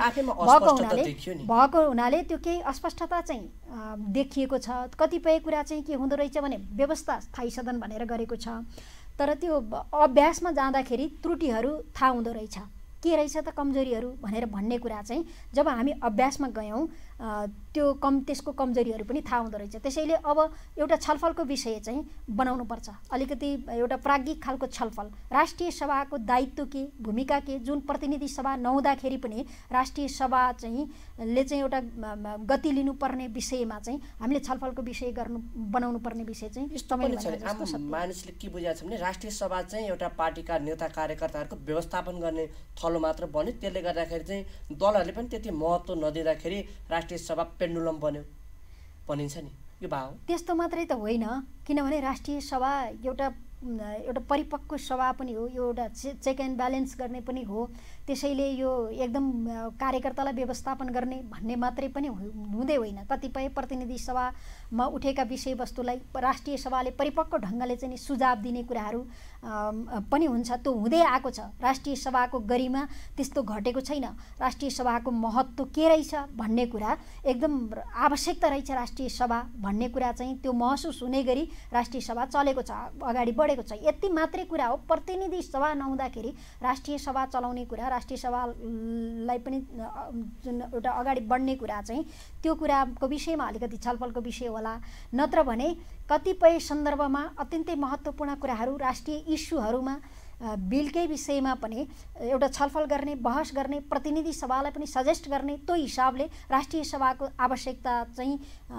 भएको हुनाले त्यो केही अस्पष्टता चाहिँ देखिएको छ। कतिपय कुरा चाहिँ के हुँदो रहेछ भने व्यवस्था स्थायी सदन भनेर गरेको छ, तर त्यो अभ्यासमा जाँदाखेरि त्रुटिहरू थाहा हुँदो रहेछ, के रहेछ त कमजोरीहरू भनेर भन्ने कुरा चाहिँ जब हामी अभ्यासमा गयौँ त्यसको कमजोरीहरू पनि थाहा हुँदो रहेछ। त्यसैले अब एउटा छलफलको विषय चाहिँ बनाउनुपर्छ, अलिकति एउटा प्राज्ञिक खालको छलफल। राष्ट्रिय सभाको दायित्व के, भूमिका के, जुन प्रतिनिधि सभा नहुँदाखेरि पनि राष्ट्रिय सभा चाहिँ एउटा गति लिनुपर्ने विषयमा चाहिँ हामीले छलफलको विषय बनाउनु पर्ने विषय चाहिँ मानिसले के बुझाएको छ भने राष्ट्रिय सभा चाहिँ एउटा पार्टीका नेता कार्यकर्ताहरूको व्यवस्थापन गर्ने थलो मात्र बन्यो, त्यसले गर्दाखेरि चाहिँ दलहरूले पनि त्यति महत्त्व नदिँदाखेरि राष्ट्रिय सभा पेन्डुलम बन्यो भनिन्छ नि, यो भाव त्यस्तो मात्रै त होइन। किनभने राष्ट्रिय सभा एउटा परिपक्व सभा पनि हो, यो एउटा चेक एन्ड ब्यालेन्स गर्ने पनि हो। त्यसैले यो एकदम कार्यकर्तालाई व्यवस्थापन गर्ने भन्ने मात्रै पनि हुँदै होइन। कतिपय प्रतिनिधि सभामा उठेका विषयवस्तुलाई राष्ट्रिय सभाले परिपक्व ढङ्गले चाहिँ सुझाव दिने कुराहरू पनि हुन्छ, त्यो हुँदै आएको छ। राष्ट्रिय सभाको गरिमा त्यस्तो घटेको छैन। राष्ट्रिय सभाको महत्त्व के रहेछ भन्ने कुरा एकदम आवश्यकता रहेछ, राष्ट्रिय सभा भन्ने कुरा चाहिँ त्यो महसुस हुने गरी राष्ट्रिय सभा चलेको छ, अगाडि बढेको छ। यति मात्रै कुरा हो। प्रतिनिधि सभा नहुँदाखेरि राष्ट्रिय सभा चलाउने कुरा, राष्ट्रिय सभालाई पनि जुन एउटा अगाडि बढ्ने कुरा चाहिँ त्यो कुराको विषयमा अलिकति छलफलको विषय होला। नत्र भने कतिपय सन्दर्भमा अत्यन्तै महत्त्वपूर्ण कुराहरू, राष्ट्रिय इस्युहरूमा बिलकै विषयमा पनि एउटा छलफल गर्ने, बहस गर्ने, प्रतिनिधि सभालाई पनि सजेस्ट गर्ने, त्यो हिसाबले राष्ट्रिय सभाको आवश्यकता चाहिँ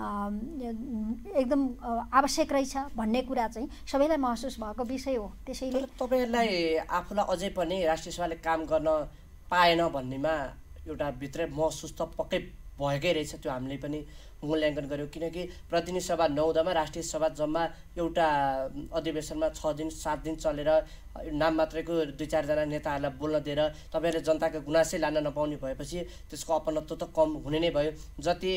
एकदम आवश्यक रहेछ भन्ने कुरा चाहिँ सबैलाई महसुस भएको विषय हो। त्यसैले तपाईहरुलाई आफूलाई अझै पनि राष्ट्रिय सभाले काम गर्न पाएन भन्नेमा एउटा भित्र महसुस त पक्कै भएकै रहेछ, त्यो हामीले पनि मूल्याङ्कन गर्यौँ। किनकि प्रतिनिधि सभा नहुँदामा राष्ट्रिय सभा जम्मा एउटा अधिवेशनमा 6 दिन 7 दिन चलेर नाम मात्रैको 2-4 जना नेताहरूलाई बोल्न दिएर तपाईँहरूले जनताको गुनासै लान नपाउने भएपछि त्यसको अपनत्व त कम हुने नै भयो। जति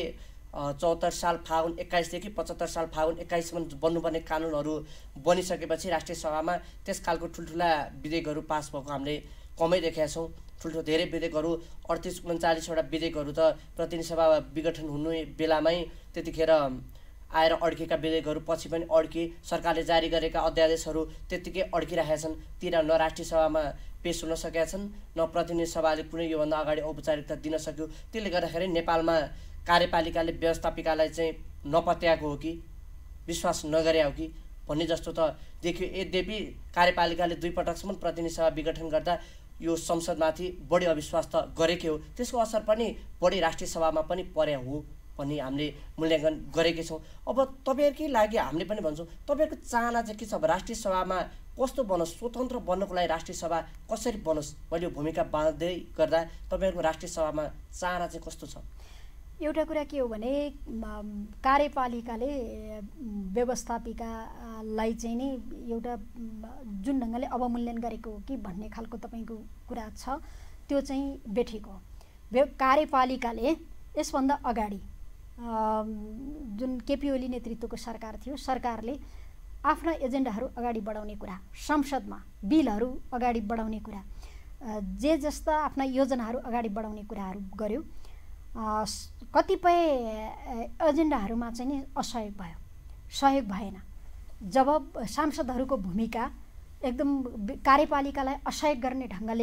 74 साल फागुन 21 देखि 75 साल फागुन 21 सम्म बन्नुपर्ने कानुनहरू बनिसकेपछि राष्ट्रिय सभामा त्यस खालको ठुल्ठुला विधेयकहरू पास भएको हामीले कमै देखेका छौँ। ठुल्ठुलो धेरै विधेयकहरू 38-39वटा विधेयकहरू त प्रतिनिधि सभा विघटन हुने बेलामै त्यतिखेर आएर अड्केका विधेयकहरू पछि पनि अड्के। सरकारले जारी गरेका अध्यादेशहरू त्यत्तिकै अड्किरहेका छन्। ती न राष्ट्रिय सभामा पेश हुन सकेका छन्, न प्रतिनिधि सभाले कुनै योभन्दा अगाडि औपचारिकता दिन सक्यो। त्यसले गर्दाखेरि नेपालमा कार्यपालिकाले व्यवस्थापिकालाई चाहिँ नपत्याएको हो कि विश्वास नगरे हो कि भन्ने जस्तो त देखियो। यद्यपि कार्यपालिकाले 2 पटकसम्म प्रतिनिधि सभा विघटन गर्दा यो संसदमाथि बढी अविश्वास त गरेकै हो। त्यसको असर पनि बढी राष्ट्रिय सभामा पनि परे हो भन्ने हामीले मूल्याङ्कन गरेकै छौँ। अब तपाईँहरूकै लागि हामीले पनि भन्छौँ, तपाईँहरूको चाहना चाहिँ के छ? अब राष्ट्रिय सभामा कस्तो बनोस्, स्वतन्त्र बन्नको लागि राष्ट्रिय सभा कसरी बनोस्? मैले यो भूमिका बाँध्दै गर्दा तपाईँहरूको राष्ट्रिय सभामा चाहना चाहिँ कस्तो छ? एउटा कुरा के हो भने कार्यपालिकाले व्यवस्थापिकालाई चाहिँ नि एउटा जुन ढङ्गले अवमूल्यन गरेको हो कि भन्ने खालको तपाईँको कुरा छ, त्यो चाहिँ बेठिक हो। कार्यपालिकाले यसभन्दा अगाडि जुन केपी ओली नेतृत्वको सरकार थियो, सरकारले आफ्ना एजेन्डाहरू अगाडि बढाउने कुरा, संसदमा बिलहरू अगाडि बढाउने कुरा, जे जस्ता आफ्ना योजनाहरू अगाडि बढाउने कुराहरू गर्यो। कतिपय एजेन्डाहरूमा चाहिँ नि असहयोग भयो, सहयोग भएन। जब सांसदहरूको भूमिका एकदम कार्यपालिकालाई असहयोग गर्ने ढङ्गले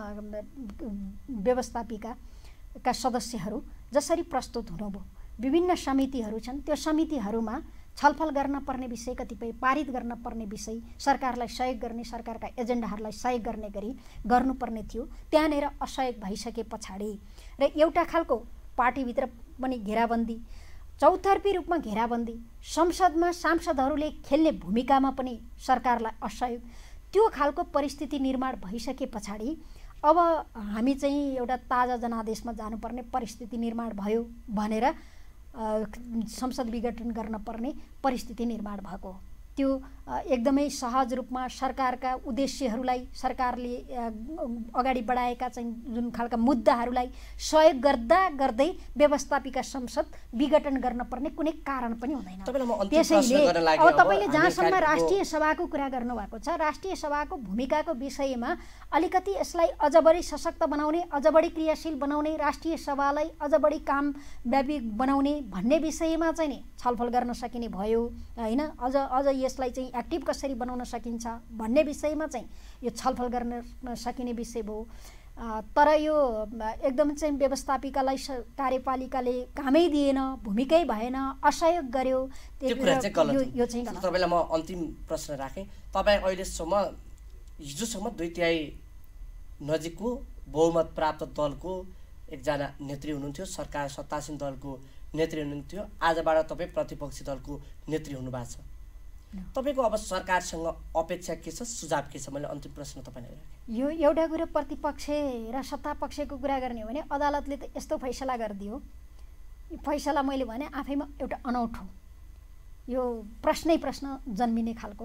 व्यवस्थापिकाका सदस्यहरू जसरी प्रस्तुत हुनुभयो, विभिन्न समितिहरू छन्, त्यो समितिहरूमा छलफल गर्न पर्ने विषय, कतिपय पारित गर्न पर्ने विषय, सरकारलाई सहयोग गर्ने, सरकारका एजेन्डाहरूलाई सहयोग गर्ने गरी गर्नुपर्ने थियो। त्यहाँनिर असहयोग भइसके पछाडि र एउटा खालको पार्टीभित्र पनि घेराबन्दी, चौतर्फी रूपमा घेराबन्दी, संसदमा सांसदहरूले खेल्ने भूमिकामा पनि सरकारलाई असहयोग, त्यो खालको परिस्थिति निर्माण भइसके पछाडि अब हामी चाहिँ एउटा ताजा जनादेशमा जानुपर्ने परिस्थिति निर्माण भयो भनेर संसद विघटन गर्न पर्ने परिस्थिति निर्माण भएको। त्यो एकदमै सहज रूपमा सरकारका उद्देश्यहरूलाई, सरकारले अगाडि बढाएका चाहिँ जुन खालका मुद्दाहरूलाई सहयोग गर्दा गर्दै व्यवस्थापिका संसद विघटन गर्न पर्ने कुनै कारण पनि हुँदैन। त्यसैले अब तपाईँले जहाँसम्म राष्ट्रिय सभाको कुरा गर्नुभएको छ, राष्ट्रिय सभाको भूमिकाको विषयमा अलिकति यसलाई अझ बढी सशक्त बनाउने, अझ बढी क्रियाशील बनाउने, राष्ट्रिय सभालाई अझ बढी कामव्यापी बनाउने भन्ने विषयमा चाहिँ नि छलफल गर्न सकिने भयो होइन। अझ यसलाई चाहिँ एक्टिभ कसरी बनाउन सकिन्छ भन्ने विषयमा चाहिँ यो छलफल गर्न सकिने विषय भयो। तर यो एकदम चाहिँ व्यवस्थापिकालाई कार्यपालिकाले कामै दिएन, भूमिकै भएन, असहयोग गर्यो, त्यो कुरा चाहिँ गलत। यो चाहिँ गलत। तपाईँलाई म अन्तिम प्रश्न राखेँ। तपाईँ अहिलेसम्म हिजोसम्म 2/3 नजिकको बहुमत प्राप्त दलको एकजना नेत्री हुनुहुन्थ्यो, सरकार सत्तासीन दलको नेत्री हुनुहुन्थ्यो। आजबाट तपाईँ प्रतिपक्षी दलको नेत्री हुनुभएको छ। तपाईँको अब सरकारसँग अपेक्षा के छ, सुझाव के छ? मैले अन्तिम प्रश्न तपाईँलाई राखेँ। यो एउटा कुरा प्रतिपक्ष र सत्तापक्षको कुरा गर्ने हो भने अदालतले त यस्तो फैसला गरिदियो, फैसला मैले भने आफैमा एउटा अनौठो, यो प्रश्नै प्रश्न जन्मिने खालको।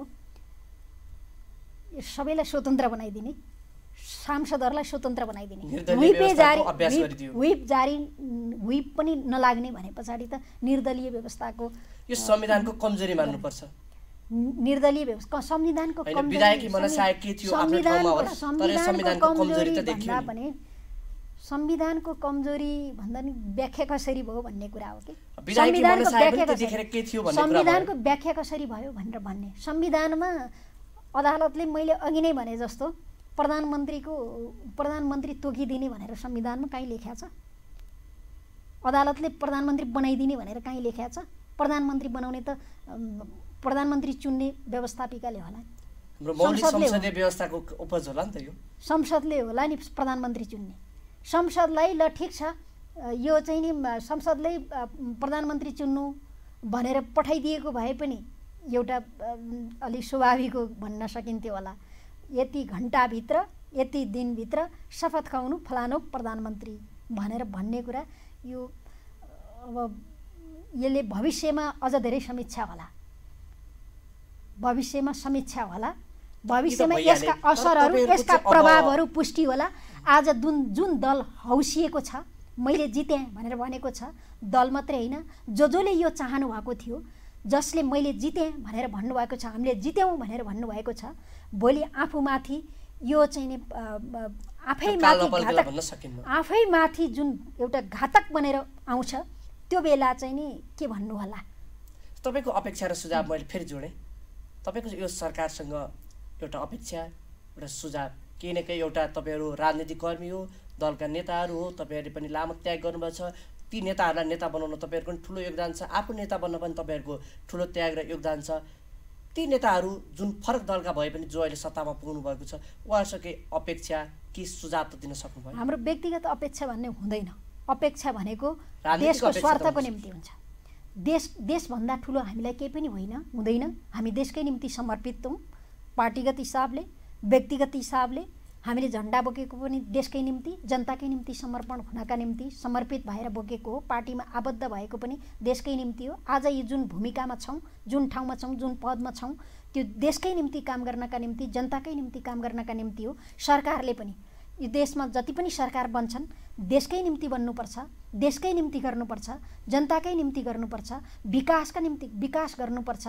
सबैलाई स्वतन्त्र बनाइदिने, सांसदहरूलाई स्वतन्त्र बनाइदिने, व्हिप पनि नलाग्ने भने पछाडि त निर्दलीय व्यवस्थाको यो संविधानको कमजोरी मान्नुपर्छ। निर्दलीय व्यवस्था संविधानको संविधानको कमजोरी भन्दा नि व्याख्या कसरी भयो भन्ने कुरा हो कि संविधानको व्याख्या कसरी भयो भनेर भन्ने। संविधानमा अदालतले मैले अघि नै भने जस्तो प्रधानमन्त्री तोकिदिने भनेर संविधानमा कहीँ लेख्या छ? अदालतले प्रधानमन्त्री बनाइदिने भनेर कहीँ लेख्या छ? प्रधानमन्त्री बनाउने त प्रधानमन्त्री चुन्ने व्यवस्थापिकाले होला, संसदीय व्यवस्थाको उपज होला नि त। यो संसदले होला नि प्रधानमन्त्री चुन्ने। संसदलाई ल ठिक छ, यो चाहिँ नि संसदले प्रधानमन्त्री चुन्नु भनेर पठाइदिएको भए पनि एउटा अलि स्वाभाविक हो भन्न सकिन्थ्यो होला। यति घण्टाभित्र, यति दिनभित्र शपथ खुवाउनु फलानु प्रधानमन्त्री भनेर भन्ने कुरा, यो अब यसले भविष्यमा अझ धेरै समीक्षा होला, भविष्यमा समीक्षा होला, भविष्यमा यसका असरहरू, यसका प्रभावहरू पुष्टि होला। आज जुन दल हौसिएको छ, मैले जितेँ भनेर भनेको छ। दल मात्रै होइन, जसले यो चाहनु भएको थियो, जसले मैले जितेँ भनेर भन्नुभएको छ, हामीले जित्यौँ भनेर भन्नुभएको छ, भोलि आफूमाथि यो चाहिँ नि आफैमाथि जुन एउटा घातक बनेर आउँछ, त्यो बेला चाहिँ नि के भन्नु होला? तपाईँको अपेक्षा र सुझाव मैले फेरि जोडेँ। तपाईँको यो सरकारसँग एउटा अपेक्षा, एउटा सुझाव, केही न केही एउटा तपाईँहरू राजनीतिक कर्मी हो, दलका नेताहरू हो, तपाईँहरूले पनि लामो त्याग गर्नुभएको छ। ती नेताहरूलाई नेता बनाउन तपाईँहरूको पनि ठुलो योगदान छ, आफू नेता बन्न पनि तपाईँहरूको ठुलो त्याग र योगदान छ। ती नेताहरू जुन फरक दलका भए पनि जो अहिले सत्तामा पुग्नु भएको छ, उहाँसँग केही अपेक्षा कि सुझाव त दिन सक्नुभयो? हाम्रो व्यक्तिगत अपेक्षा भन्ने हुँदैन। अपेक्षा भनेको देशको स्वार्थको निम्ति हुन्छ। देशभन्दा ठुलो हामीलाई केही पनि हुँदैन। हामी देशकै निम्ति समर्पित हौँ। पार्टीगत हिसाबले, व्यक्तिगत हिसाबले हामीले झन्डा बोकेको पनि देशकै निम्ति, जनताकै निम्ति समर्पण हुनका निम्ति समर्पित भएर बोकेको हो। पार्टीमा आबद्ध भएको पनि देशकै निम्ति हो। आज यो जुन भूमिकामा छौँ, जुन ठाउँमा छौँ, जुन पदमा छौँ, त्यो देशकै निम्ति काम गर्नका निम्ति, जनताकै निम्ति काम गर्नका निम्ति हो। सरकारले पनि यो देशमा जति पनि सरकार बन्छन्, देशकै निम्ति बन्नुपर्छ, देशकै निम्ति गर्नुपर्छ, जनताकै निम्ति गर्नुपर्छ, विकासका निम्ति विकास गर्नुपर्छ,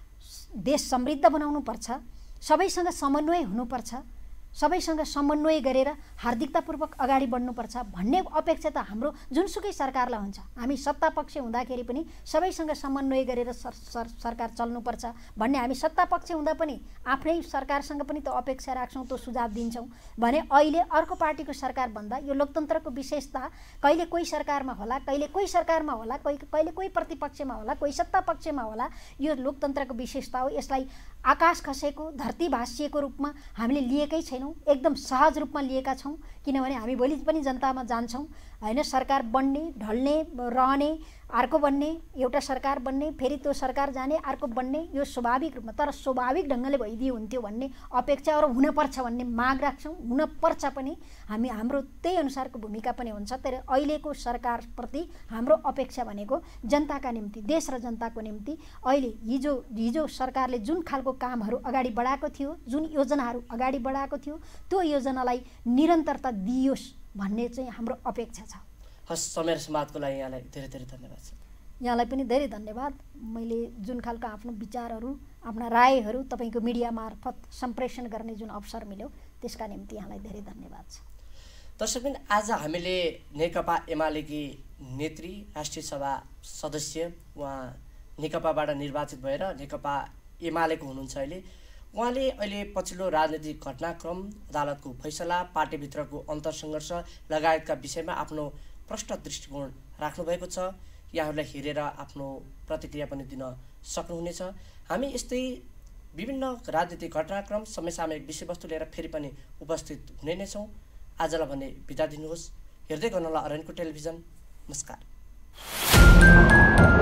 देश समृद्ध बनाउनुपर्छ, सबैसँग समन्वय हुनुपर्छ, सबैसँग समन्वय गरेर हार्दिकतापूर्वक अगाडि बढ्नुपर्छ भन्ने अपेक्षा त हाम्रो जुनसुकै सरकारलाई हुन्छ। हामी सत्ता पक्ष हुँदाखेरि पनि सबैसँग समन्वय गरेर सरकार चल्नुपर्छ भन्ने, हामी सत्ता पक्ष हुँदा पनि आफ्नै सरकारसँग पनि त अपेक्षा राख्छौँ, त्यो सुझाव दिन्छौँ भने अहिले अर्को पार्टीको सरकार भन्दा यो लोकतन्त्रको विशेषता कहिले कोही सरकारमा होला, कहिले कोही सरकारमा होला, कहिले कोही प्रतिपक्षमा होला, कोही सत्ता पक्षमा होला। यो लोकतन्त्रको विशेषता हो। यसलाई आकाश खसेको, धरती भाँसिएको रूपमा हामीले लिएकै छैनौँ, एकदम सहज रूपमा लिएका छौँ। किनभने हामी भोलि पनि जनतामा जान्छौँ होइन, सरकार बन्ने, ढल्ने, रहने, अर्को बन्ने, एउटा सरकार बन्ने, फेरि त्यो सरकार जाने, अर्को बन्ने, यो स्वाभाविक रूपमा, तर स्वाभाविक ढङ्गले भइदियो हुन्थ्यो भन्ने अपेक्षा र हुनपर्छ भन्ने माग राख्छौँ। हुनपर्छ पनि, हाम्रो त्यही अनुसारको भूमिका पनि हुन्छ। तर अहिलेको सरकारप्रति हाम्रो अपेक्षा भनेको जनताका निम्ति, देश र जनताको निम्ति अहिले हिजो सरकारले जुन खालको कामहरू अगाडि बढाएको थियो, जुन योजनाहरू अगाडि बढाएको थियो, त्यो योजनालाई निरन्तरता दिइयोस् भन्ने चाहिँ हाम्रो अपेक्षा छ। हस्, समय र समाजको लागि यहाँलाई धेरै धेरै धन्यवाद छ। यहाँलाई पनि धेरै धन्यवाद। मैले जुन खालको आफ्नो विचारहरू, आफ्ना रायहरू तपाईँको मिडिया मार्फत सम्प्रेषण गर्ने जुन अवसर मिल्यो, त्यसका निम्ति यहाँलाई धेरै धन्यवाद छ। दर्शकबिन, आज हामीले नेकपा एमालेकी नेत्री, राष्ट्रिय सभा सदस्य, उहाँ नेकपाबाट निर्वाचित भएर नेकपा एमालेको हुनुहुन्छ अहिले। उहाँले अहिले पछिल्लो राजनीतिक घटनाक्रम, अदालतको फैसला, पार्टीभित्रको अन्तरसङ्घर्ष लगायतका विषयमा आफ्नो प्रष्ट दृष्टिकोण राख्नुभएको छ। यहाँहरूलाई हेरेर आफ्नो प्रतिक्रिया पनि दिन सक्नुहुनेछ। हामी यस्तै विभिन्न राजनीतिक घटनाक्रम, समसामयिक विषयवस्तु लिएर फेरि पनि उपस्थित हुने नै छौँ। आजलाई भने बिदा दिनुहोस्। हेर्दै गर्नुहोला अरनको टेलिभिजन। नमस्कार।